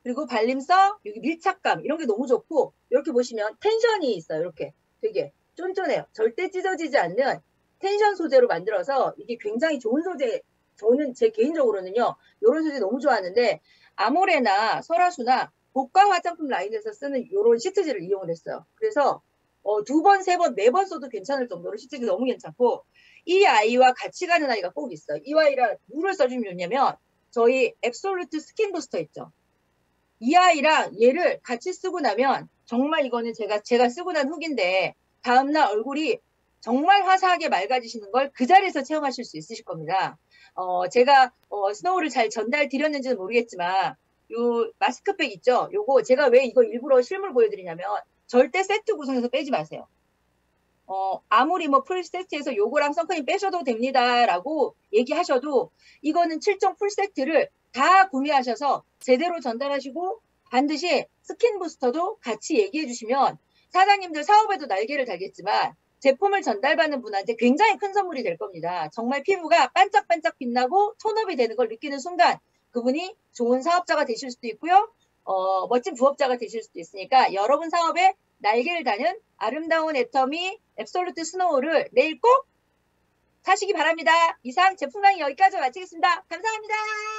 그리고 발림성, 여기 밀착감 이런 게 너무 좋고 이렇게 보시면 텐션이 있어요. 이렇게 되게 쫀쫀해요. 절대 찢어지지 않는 텐션 소재로 만들어서 이게 굉장히 좋은 소재. 저는 제 개인적으로는요. 이런 소재 너무 좋아하는데 아모레나 설화수나 고가 화장품 라인에서 쓰는 이런 시트지를 이용을 했어요. 그래서 2번, 3번, 4번 써도 괜찮을 정도로 시트지 너무 괜찮고 이 아이와 같이 가는 아이가 꼭 있어요. 이 아이랑 뭐를 써주면 좋냐면 저희 앱솔루트 스킨 부스터 있죠. 이 아이랑 얘를 같이 쓰고 나면 정말 이거는 제가 쓰고 난 후기인데 다음날 얼굴이 정말 화사하게 맑아지시는 걸 그 자리에서 체험하실 수 있으실 겁니다. 제가 스노우를 잘 전달 드렸는지는 모르겠지만 요 마스크팩 있죠? 요거 제가 왜 이거 일부러 실물 보여드리냐면 절대 세트 구성에서 빼지 마세요. 아무리 뭐 풀 세트에서 요거랑 선크림 빼셔도 됩니다라고 얘기하셔도 이거는 7종 풀 세트를 다 구매하셔서 제대로 전달하시고 반드시 스킨 부스터도 같이 얘기해 주시면 사장님들 사업에도 날개를 달겠지만 제품을 전달받는 분한테 굉장히 큰 선물이 될 겁니다. 정말 피부가 반짝반짝 빛나고 톤업이 되는 걸 느끼는 순간 그분이 좋은 사업자가 되실 수도 있고요. 멋진 부업자가 되실 수도 있으니까 여러분 사업에 날개를 다는 아름다운 애터미 앱솔루트 스노우를 내일 꼭 사시기 바랍니다. 이상 제품 강의 여기까지 마치겠습니다. 감사합니다.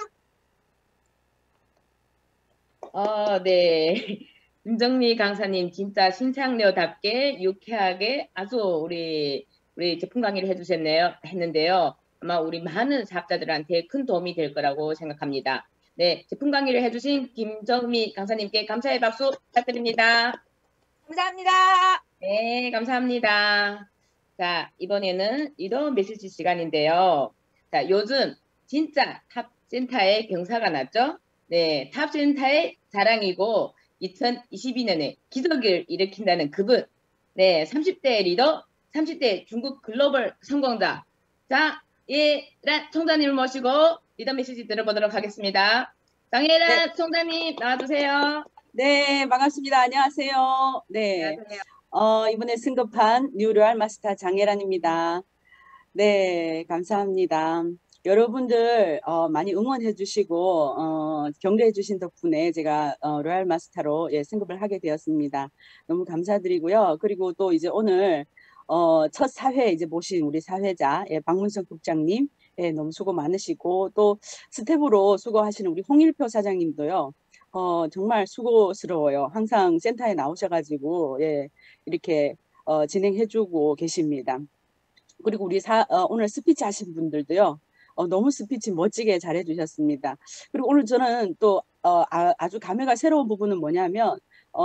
네. 김정미 강사님 진짜 신창녀답게 유쾌하게 아주 우리 제품 강의를 했는데요. 아마 우리 많은 사업자들한테 큰 도움이 될 거라고 생각합니다. 네, 제품 강의를 해주신 김정미 강사님께 감사의 박수 부탁드립니다. 감사합니다. 네, 감사합니다. 자, 이번에는 리더 메시지 시간인데요. 자, 요즘 진짜 탑센터의 경사가 났죠? 네, 탑센터의 자랑이고 2022년에 기적을 일으킨다는 그분. 네, 30대 리더, 30대 중국 글로벌 성공자. 자, 장예란 총장님을 모시고 리더 메시지 들어보도록 하겠습니다. 장예란 총장님 나와주세요. 네, 반갑습니다. 안녕하세요. 네. 안녕하세요. 이번에 승급한 뉴로얄 마스터 장예란입니다. 네, 감사합니다. 여러분들 많이 응원해 주시고 격려해 주신 덕분에 제가 로얄 마스터로 승급을 하게 되었습니다. 너무 감사드리고요. 그리고 또 이제 오늘 첫 사회 이제 모신 우리 사회자 박문성 국장님 너무 수고 많으시고 또 스텝으로 수고하시는 우리 홍일표 사장님도요. 정말 수고스러워요. 항상 센터에 나오셔가지고 이렇게 진행해주고 계십니다. 그리고 우리 오늘 스피치 하신 분들도요. 너무 스피치 멋지게 잘해주셨습니다. 그리고 오늘 저는 또 아주 감회가 새로운 부분은 뭐냐면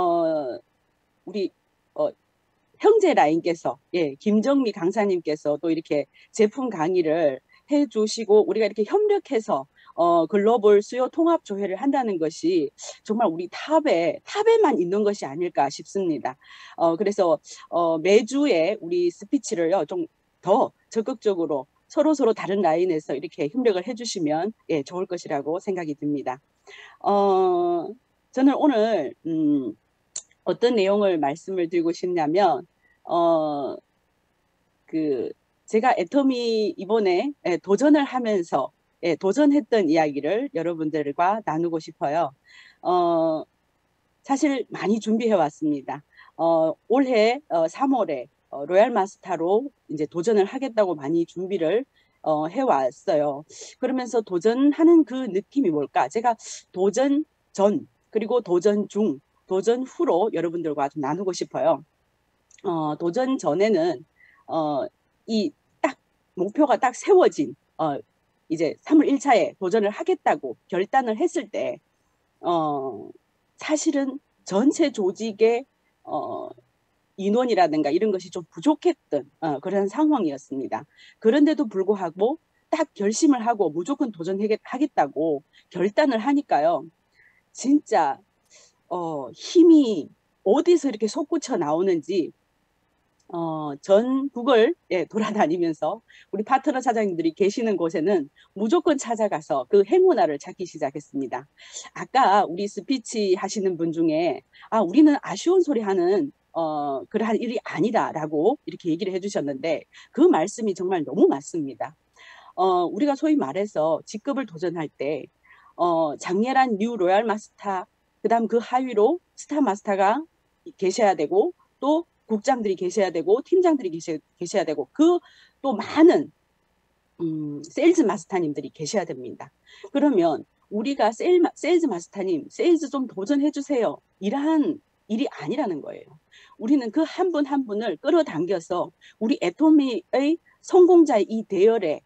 우리 형제 라인께서 김정미 강사님께서 또 이렇게 제품 강의를 해주시고 우리가 이렇게 협력해서 글로벌 수요 통합 조회를 한다는 것이 정말 우리 탑에만 있는 것이 아닐까 싶습니다. 그래서 매주에 우리 스피치를요 좀 더 적극적으로 서로 다른 라인에서 이렇게 협력을 해주시면 좋을 것이라고 생각이 듭니다. 저는 오늘 어떤 내용을 말씀을 드리고 싶냐면 제가 애터미 이번에 도전을 하면서 도전했던 이야기를 여러분들과 나누고 싶어요. 사실 많이 준비해 왔습니다. 올해 3월에 로얄 마스터로 이제 도전을 하겠다고 많이 준비를 해왔어요. 그러면서 도전하는 그 느낌이 뭘까? 제가 도전 전 그리고 도전 중, 도전 후로 여러분들과 좀 나누고 싶어요. 도전 전에는 이 딱 목표가 딱 세워진 이제 3월 1차에 도전을 하겠다고 결단을 했을 때 사실은 전체 조직의 인원이라든가 이런 것이 좀 부족했던 그런 상황이었습니다. 그런데도 불구하고 딱 결심을 하고 무조건 도전하겠다고 결단을 하니까요. 진짜 힘이 어디서 이렇게 솟구쳐 나오는지 전국을 돌아다니면서 우리 파트너 사장님들이 계시는 곳에는 무조건 찾아가서 그 행운아를 찾기 시작했습니다. 아까 우리 스피치 하시는 분 중에 우리는 아쉬운 소리 하는 그러한 일이 아니다라고 이렇게 얘기를 해주셨는데 그 말씀이 정말 너무 맞습니다. 우리가 소위 말해서 직급을 도전할 때 장예란 뉴 로얄 마스터 그다음 그 하위로 스타 마스터가 계셔야 되고 또 국장들이 계셔야 되고 팀장들이 계셔야 되고 그 또 많은 세일즈 마스터님들이 계셔야 됩니다. 그러면 우리가 세일즈 마스터님, 세일즈 좀 도전해 주세요. 이러한 일이 아니라는 거예요. 우리는 그 한 분 한 분을 끌어당겨서 우리 애토미의 성공자의 이 대열에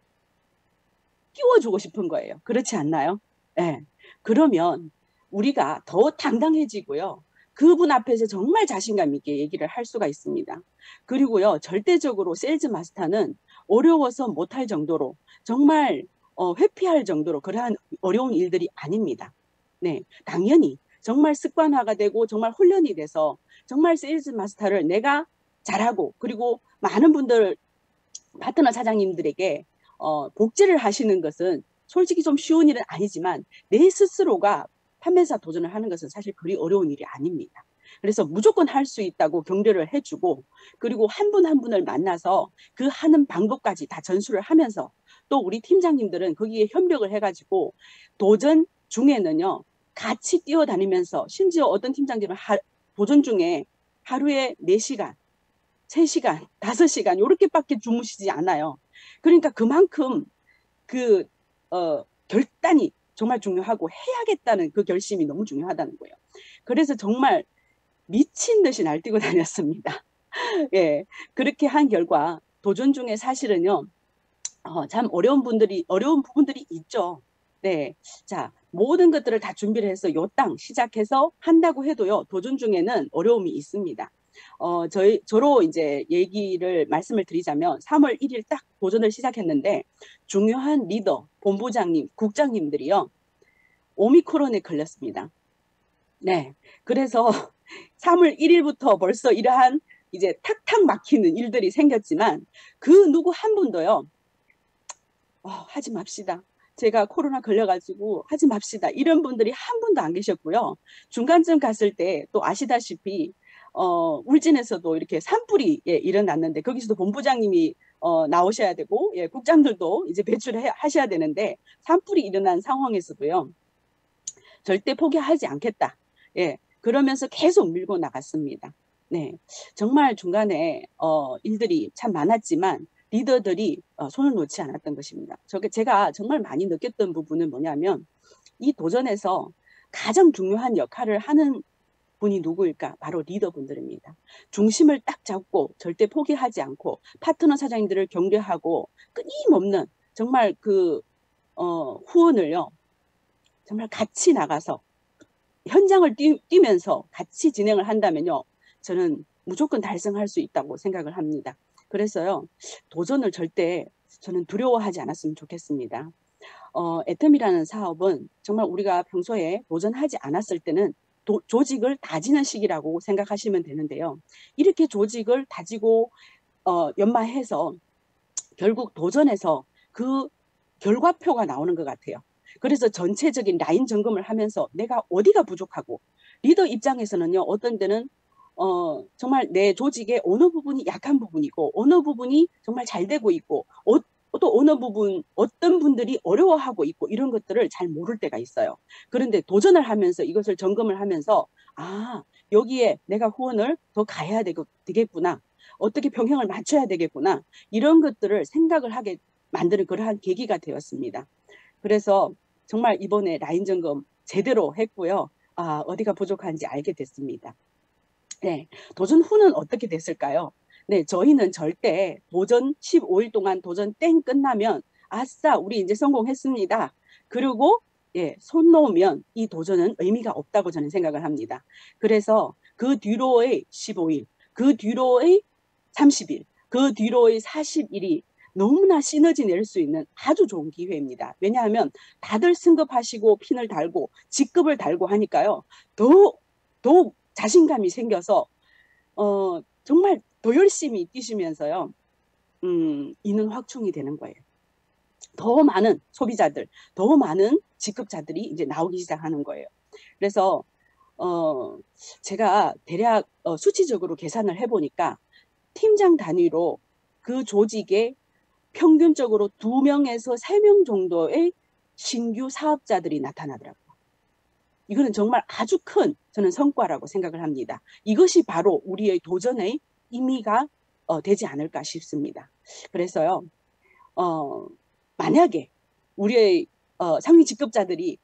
끼워주고 싶은 거예요. 그렇지 않나요? 네. 그러면 우리가 더 당당해지고요. 그분 앞에서 정말 자신감 있게 얘기를 할 수가 있습니다. 그리고요, 절대적으로 세일즈 마스터는 어려워서 못할 정도로 정말 회피할 정도로 그러한 어려운 일들이 아닙니다. 네, 당연히 정말 습관화가 되고 정말 훈련이 돼서 정말 세일즈 마스터를 내가 잘하고 그리고 많은 분들 파트너 사장님들에게 복지를 하시는 것은 솔직히 좀 쉬운 일은 아니지만 내 스스로가 판매사 도전을 하는 것은 사실 그리 어려운 일이 아닙니다. 그래서 무조건 할 수 있다고 격려를 해주고 그리고 한 분 한 분을 만나서 그 하는 방법까지 다 전수를 하면서 또 우리 팀장님들은 거기에 협력을 해가지고 도전 중에는요 같이 뛰어다니면서 심지어 어떤 팀장님은 도전 중에 하루에 4시간, 3시간, 5시간 이렇게밖에 주무시지 않아요. 그러니까 그만큼 그 결단이 정말 중요하고 해야겠다는 그 결심이 너무 중요하다는 거예요. 그래서 정말 미친 듯이 날뛰고 다녔습니다. 예, 그렇게 한 결과 도전 중에 사실은요, 참 어려운 부분들이 있죠. 네, 자 모든 것들을 다 준비를 해서 요 땅 시작해서 한다고 해도요, 도전 중에는 어려움이 있습니다. 저로 이제 말씀을 드리자면 3월 1일 딱 도전을 시작했는데 중요한 리더, 본부장님, 국장님들이요 오미크론에 걸렸습니다. 네, 그래서 3월 1일부터 벌써 이러한 이제 탁탁 막히는 일들이 생겼지만 그 누구 한 분도요 하지 맙시다. 제가 코로나 걸려가지고 하지 맙시다. 이런 분들이 한 분도 안 계셨고요. 중간쯤 갔을 때 또 아시다시피 울진에서도 이렇게 산불이 일어났는데 거기서도 본부장님이 나오셔야 되고 국장들도 이제 배출을 하셔야 되는데 산불이 일어난 상황에서도요. 절대 포기하지 않겠다. 그러면서 계속 밀고 나갔습니다. 네, 정말 중간에 일들이 참 많았지만 리더들이 손을 놓지 않았던 것입니다. 제가 정말 많이 느꼈던 부분은 뭐냐면 이 도전에서 가장 중요한 역할을 하는 분이 누구일까? 바로 리더분들입니다. 중심을 딱 잡고 절대 포기하지 않고 파트너 사장님들을 격려하고 끊임없는 정말 그 후원을요. 정말 같이 나가서 현장을 뛰면서 같이 진행을 한다면요. 저는 무조건 달성할 수 있다고 생각을 합니다. 그래서요. 도전을 절대 저는 두려워하지 않았으면 좋겠습니다. 애텀이라는 사업은 정말 우리가 평소에 도전하지 않았을 때는 조직을 다지는 시기라고 생각하시면 되는데요. 이렇게 조직을 다지고 연마해서 결국 도전해서 그 결과표가 나오는 것 같아요. 그래서 전체적인 라인 점검을 하면서 내가 어디가 부족하고 리더 입장에서는요. 어떤 때는 정말 내 조직의 어느 부분이 약한 부분이고 어느 부분이 정말 잘 되고 있고 또 어느 부분 어떤 분들이 어려워하고 있고 이런 것들을 잘 모를 때가 있어요. 그런데 도전을 하면서 이것을 점검을 하면서 여기에 내가 후원을 더 가야 되겠구나. 어떻게 평형을 맞춰야 되겠구나. 이런 것들을 생각을 하게 만드는 그러한 계기가 되었습니다. 그래서 정말 이번에 라인 점검 제대로 했고요. 어디가 부족한지 알게 됐습니다. 네, 도전 후는 어떻게 됐을까요? 네, 저희는 절대 도전 15일 동안 도전 땡 끝나면 아싸 우리 이제 성공했습니다. 그리고 손 놓으면 이 도전은 의미가 없다고 저는 생각을 합니다. 그래서 그 뒤로의 15일, 그 뒤로의 30일, 그 뒤로의 40일이 너무나 시너지 낼 수 있는 아주 좋은 기회입니다. 왜냐하면 다들 승급하시고 핀을 달고 직급을 달고 하니까요. 더 자신감이 생겨서 정말 더 열심히 뛰시면서요. 인원 확충이 되는 거예요. 더 많은 소비자들, 더 많은 직급자들이 이제 나오기 시작하는 거예요. 그래서 제가 대략 수치적으로 계산을 해보니까 팀장 단위로 그 조직에 평균적으로 2명에서 3명 정도의 신규 사업자들이 나타나더라고요. 이거는 정말 아주 큰 저는 성과라고 생각을 합니다. 이것이 바로 우리의 도전의 의미가 되지 않을까 싶습니다. 그래서요, 만약에 우리의 상위 직급자들이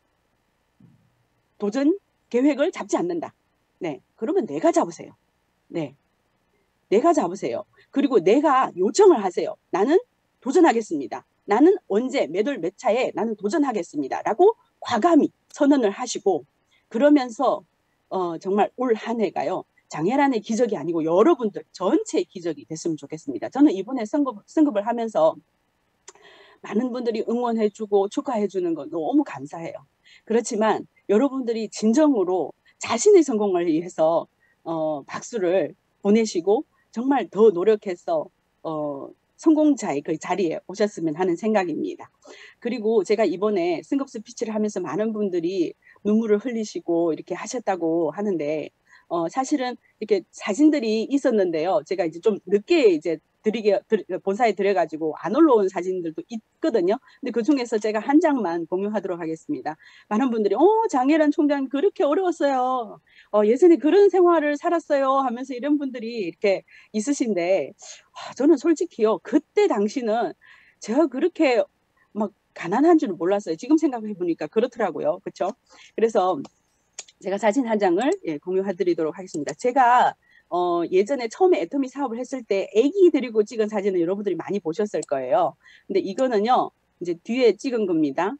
도전 계획을 잡지 않는다. 네, 그러면 내가 잡으세요. 네, 내가 잡으세요. 그리고 내가 요청을 하세요. 나는 도전하겠습니다. 나는 언제 몇 월 몇 차에 나는 도전하겠습니다. 라고 과감히 선언을 하시고, 그러면서 정말 올 한 해가요, 장애란의 기적이 아니고 여러분들 전체의 기적이 됐으면 좋겠습니다. 저는 이번에 승급을 하면서 많은 분들이 응원해주고 축하해주는 거 너무 감사해요. 그렇지만 여러분들이 진정으로 자신의 성공을 위해서 박수를 보내시고 정말 더 노력해서 성공자의 그 자리에 오셨으면 하는 생각입니다. 그리고 제가 이번에 승급 스피치를 하면서 많은 분들이 눈물을 흘리시고 이렇게 하셨다고 하는데, 사실은 이렇게 사진들이 있었는데요. 제가 이제 좀 늦게 이제 본사에 들여가지고 안 올라온 사진들도 있거든요. 근데 그 중에서 제가 한 장만 공유하도록 하겠습니다. 많은 분들이 장애란 총장 그렇게 어려웠어요. 예전에 그런 생활을 살았어요 하면서 이런 분들이 이렇게 있으신데, 저는 솔직히요, 그때 당시는 제가 그렇게 막 가난한 줄은 몰랐어요. 지금 생각해 보니까 그렇더라고요. 그렇죠? 그래서 제가 사진 한 장을 공유해 드리도록 하겠습니다. 제가 예전에 처음에 애터미 사업을 했을 때 애기 데리고 찍은 사진을 여러분들이 많이 보셨을 거예요. 근데 이거는요, 이제 뒤에 찍은 겁니다.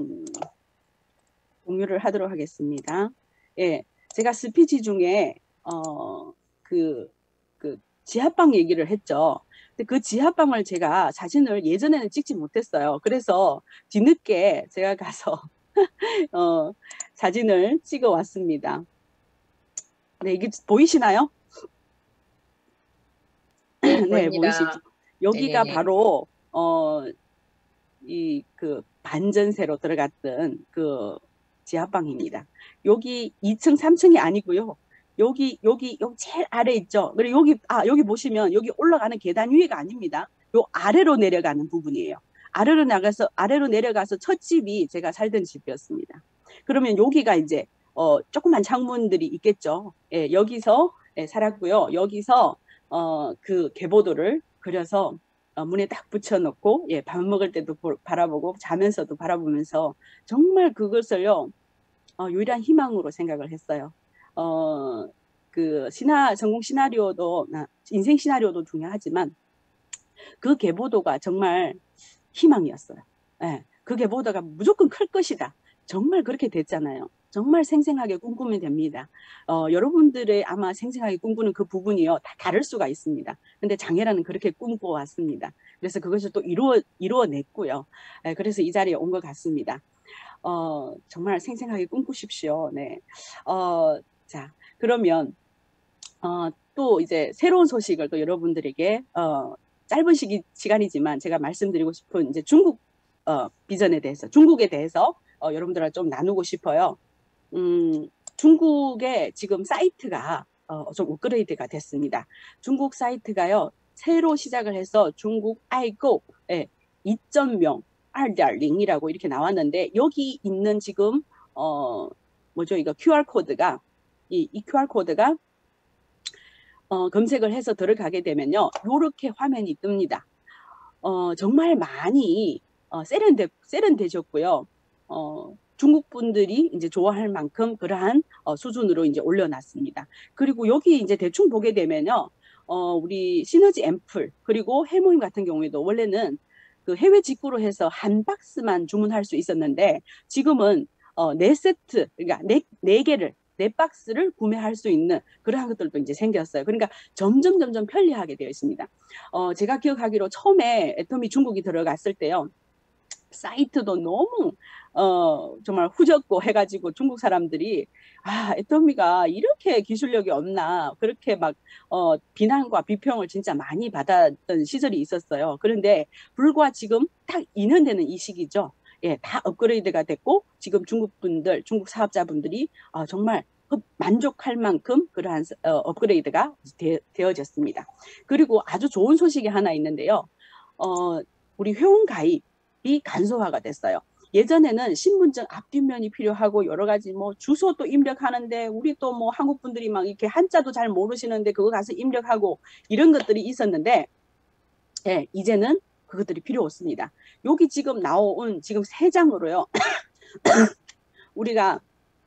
공유를 하도록 하겠습니다. 예, 제가 스피치 중에 그 지하방 얘기를 했죠. 근데 그 지하방을 제가 사진을 예전에는 찍지 못했어요. 그래서 뒤늦게 제가 가서 사진을 찍어 왔습니다. 네, 이게 보이시나요? 네, 보이시죠? 여기가 네네네. 바로 이 그 반전세로 들어갔던 그 지하방입니다. 여기 2층, 3층이 아니고요. 여기 제일 아래 있죠. 그리고 여기 보시면 여기 올라가는 계단 위가 아닙니다. 요 아래로 내려가는 부분이에요. 아래로 내려가서 첫 집이 제가 살던 집이었습니다. 그러면 여기가 이제 조그만 창문들이 있겠죠. 예, 여기서 살았고요. 여기서 그 계보도를 그려서 문에 딱 붙여놓고, 예, 밥 먹을 때도 바라보고 자면서도 바라보면서 정말 그것을요, 유일한 희망으로 생각을 했어요. 그 전공 시나리오도, 인생 시나리오도 중요하지만 그 계보도가 정말 희망이었어요. 예, 그 계보도가 무조건 클 것이다. 정말 그렇게 됐잖아요. 정말 생생하게 꿈꾸면 됩니다. 여러분들의 아마 생생하게 꿈꾸는 그 부분이요, 다 다를 수가 있습니다. 근데 장애라는 그렇게 꿈꿔왔습니다. 그래서 그것을 또 이루어냈고요. 그래서 이 자리에 온 것 같습니다. 정말 생생하게 꿈꾸십시오. 네. 자, 그러면 또 이제 새로운 소식을 또 여러분들에게 짧은 시간이지만 제가 말씀드리고 싶은 이제 중국 비전에 대해서, 중국에 대해서 여러분들과 좀 나누고 싶어요. 중국의 지금 사이트가 좀 업그레이드가 됐습니다. 중국 사이트가요, 새로 시작을 해서 중국 아이고 2.0 2.0이라고 이렇게 나왔는데, 여기 있는 지금 뭐죠, 이거 QR 코드가 이 QR 코드가 검색을 해서 들어가게 되면요, 이렇게 화면이 뜹니다. 정말 많이 세련되셨고요. 중국 분들이 이제 좋아할 만큼 그러한 수준으로 이제 올려놨습니다. 그리고 여기 이제 대충 보게 되면요, 우리 시너지 앰플 그리고 해모임 같은 경우에도 원래는 그 해외 직구로 해서 한 박스만 주문할 수 있었는데, 지금은 4세트, 그러니까 4박스를 구매할 수 있는 그러한 것들도 이제 생겼어요. 그러니까 점점 편리하게 되어 있습니다. 제가 기억하기로 처음에 애터미 중국이 들어갔을 때요, 사이트도 너무 정말 후졌고 해가지고 중국 사람들이 애터미가 이렇게 기술력이 없나, 그렇게 막 비난과 비평을 진짜 많이 받았던 시절이 있었어요. 그런데 불과 지금 딱 2년 되는 이 시기죠. 예, 다 업그레이드가 됐고 지금 중국 사업자분들이 정말 만족할 만큼 그러한 업그레이드가 되어졌습니다. 그리고 아주 좋은 소식이 하나 있는데요. 우리 회원 가입이 간소화가 됐어요. 예전에는 신분증 앞뒷면이 필요하고 여러 가지 뭐 주소도 입력하는데 우리 또 뭐 한국 분들이 막 이렇게 한자도 잘 모르시는데 그거 가서 입력하고 이런 것들이 있었는데 예, 이제는 그것들이 필요 없습니다. 여기 지금 나온 지금 3장으로요. 우리가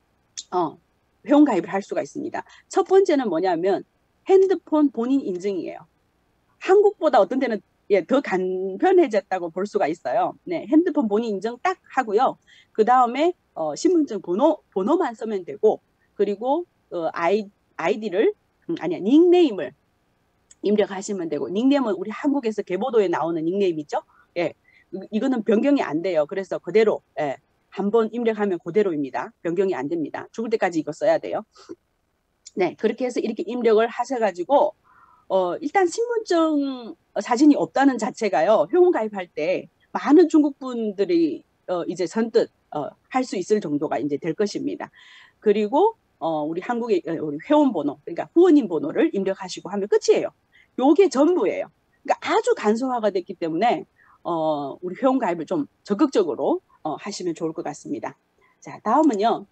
회원 가입을 할 수가 있습니다. 첫 번째는 뭐냐면 핸드폰 본인 인증이에요. 한국보다 어떤 데는 더 간편해졌다고 볼 수가 있어요. 네, 핸드폰 본인 인증 딱 하고요. 그 다음에 신분증 번호만 쓰면 되고, 그리고 아이디를 닉네임을 입력하시면 되고, 닉네임은 우리 한국에서 개보도에 나오는 닉네임이죠. 예, 이거는 변경이 안 돼요. 그래서 그대로 한번 입력하면 그대로입니다. 변경이 안 됩니다. 죽을 때까지 이거 써야 돼요. 네, 그렇게 해서 이렇게 입력을 하셔가지고 일단 신분증 사진이 없다는 자체가요. 회원 가입할 때 많은 중국 분들이 이제 선뜻 할 수 있을 정도가 이제 될 것입니다. 그리고 우리 한국의 우리 회원 번호, 그러니까 후원인 번호를 입력하시고 하면 끝이에요. 요게 전부예요. 그러니까 아주 간소화가 됐기 때문에 우리 회원 가입을 좀 적극적으로 하시면 좋을 것 같습니다. 자, 다음은요.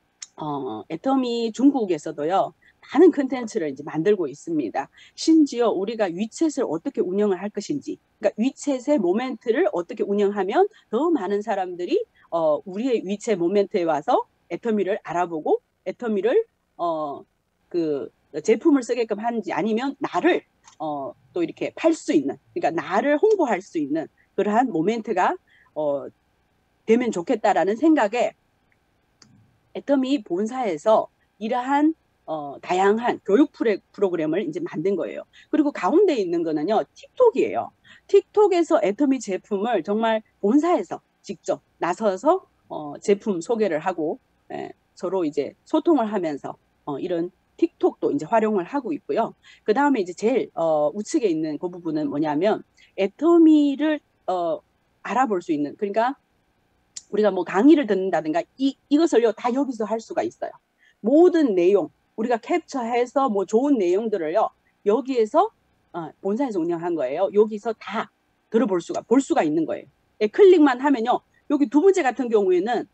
애터미 중국에서도요. 많은 컨텐츠를 이제 만들고 있습니다. 심지어 우리가 위챗을 어떻게 운영을 할 것인지, 그러니까 위챗의 모멘트를 어떻게 운영하면 더 많은 사람들이 우리의 위챗 모멘트에 와서 애터미를 알아보고 애터미를 그 제품을 쓰게끔 하는지, 아니면 나를 또 이렇게 팔 수 있는, 그러니까 나를 홍보할 수 있는 그러한 모멘트가 되면 좋겠다라는 생각에 애터미 본사에서 이러한 다양한 교육 프로그램을 이제 만든 거예요. 그리고 가운데 있는 거는요, 틱톡이에요. 틱톡에서 애터미 제품을 정말 본사에서 직접 나서서 제품 소개를 하고 서로 이제 소통을 하면서 이런 틱톡도 이제 활용을 하고 있고요. 그 다음에 이제 제일 우측에 있는 그 부분은 뭐냐면 애터미를 알아볼 수 있는, 그러니까 우리가 뭐 강의를 듣는다든가 이것을요 다 여기서 할 수가 있어요. 모든 내용 우리가 캡처해서 뭐 좋은 내용들을요 여기에서 본사에서 운영한 거예요. 여기서 다 볼 수가 있는 거예요. 클릭만 하면요, 여기 두 번째 같은 경우에는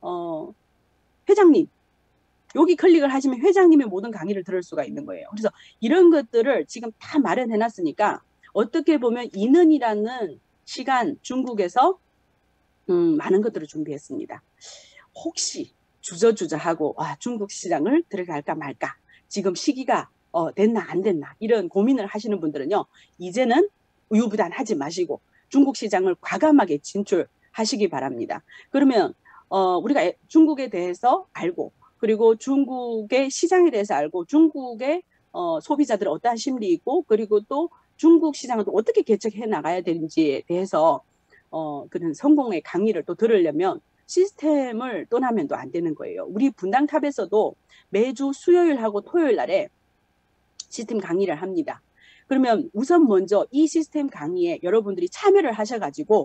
회장님, 여기 클릭을 하시면 회장님의 모든 강의를 들을 수가 있는 거예요. 그래서 이런 것들을 지금 다 마련해 놨으니까 어떻게 보면 2년이라는 시간 중국에서 많은 것들을 준비했습니다. 혹시 주저하고 중국 시장을 들어갈까 말까, 지금 시기가 됐나 안 됐나 이런 고민을 하시는 분들은요, 이제는 우유부단하지 마시고 중국 시장을 과감하게 진출하시기 바랍니다. 그러면 우리가 중국에 대해서 알고, 그리고 중국의 시장에 대해서 알고, 중국의 소비자들은 어떠한 심리 있고, 그리고 또 중국 시장을 또 어떻게 개척해 나가야 되는지에 대해서 그런 성공의 강의를 또 들으려면 시스템을 떠나면 또 안 되는 거예요. 우리 분당탑에서도 매주 수요일하고 토요일 날에 시스템 강의를 합니다. 그러면 우선 먼저 이 시스템 강의에 여러분들이 참여를 하셔가지고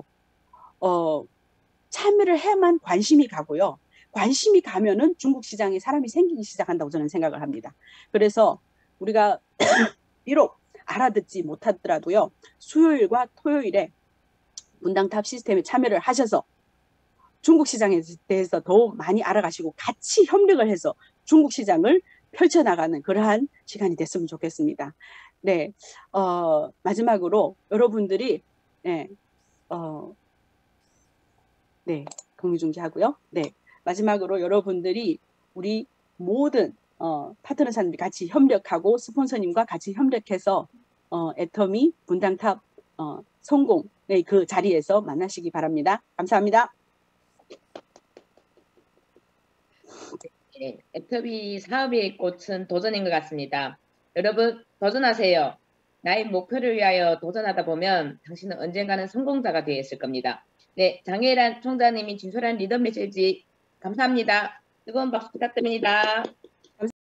참여를 해야만 관심이 가고요. 관심이 가면은 중국 시장에 사람이 생기기 시작한다고 저는 생각을 합니다. 그래서 우리가 비록 알아듣지 못하더라도요, 수요일과 토요일에 분당탑 시스템에 참여를 하셔서 중국 시장에 대해서 더 많이 알아가시고 같이 협력을 해서 중국 시장을 펼쳐나가는 그러한 시간이 됐으면 좋겠습니다. 네, 마지막으로 여러분들이 공유 중지하고요. 네, 마지막으로 여러분들이 우리 모든 파트너사님들이 같이 협력하고 스폰서님과 같이 협력해서 애터미 분당탑 성공의 그 자리에서 만나시기 바랍니다. 감사합니다. 네, 애터미 사업의 꽃은 도전인 것 같습니다. 여러분 도전하세요. 나의 목표를 위하여 도전하다 보면 당신은 언젠가는 성공자가 되어 있을 겁니다. 네, 장혜란 총장님이 진솔한 리더 메시지 감사합니다. 뜨거운 박수 부탁드립니다.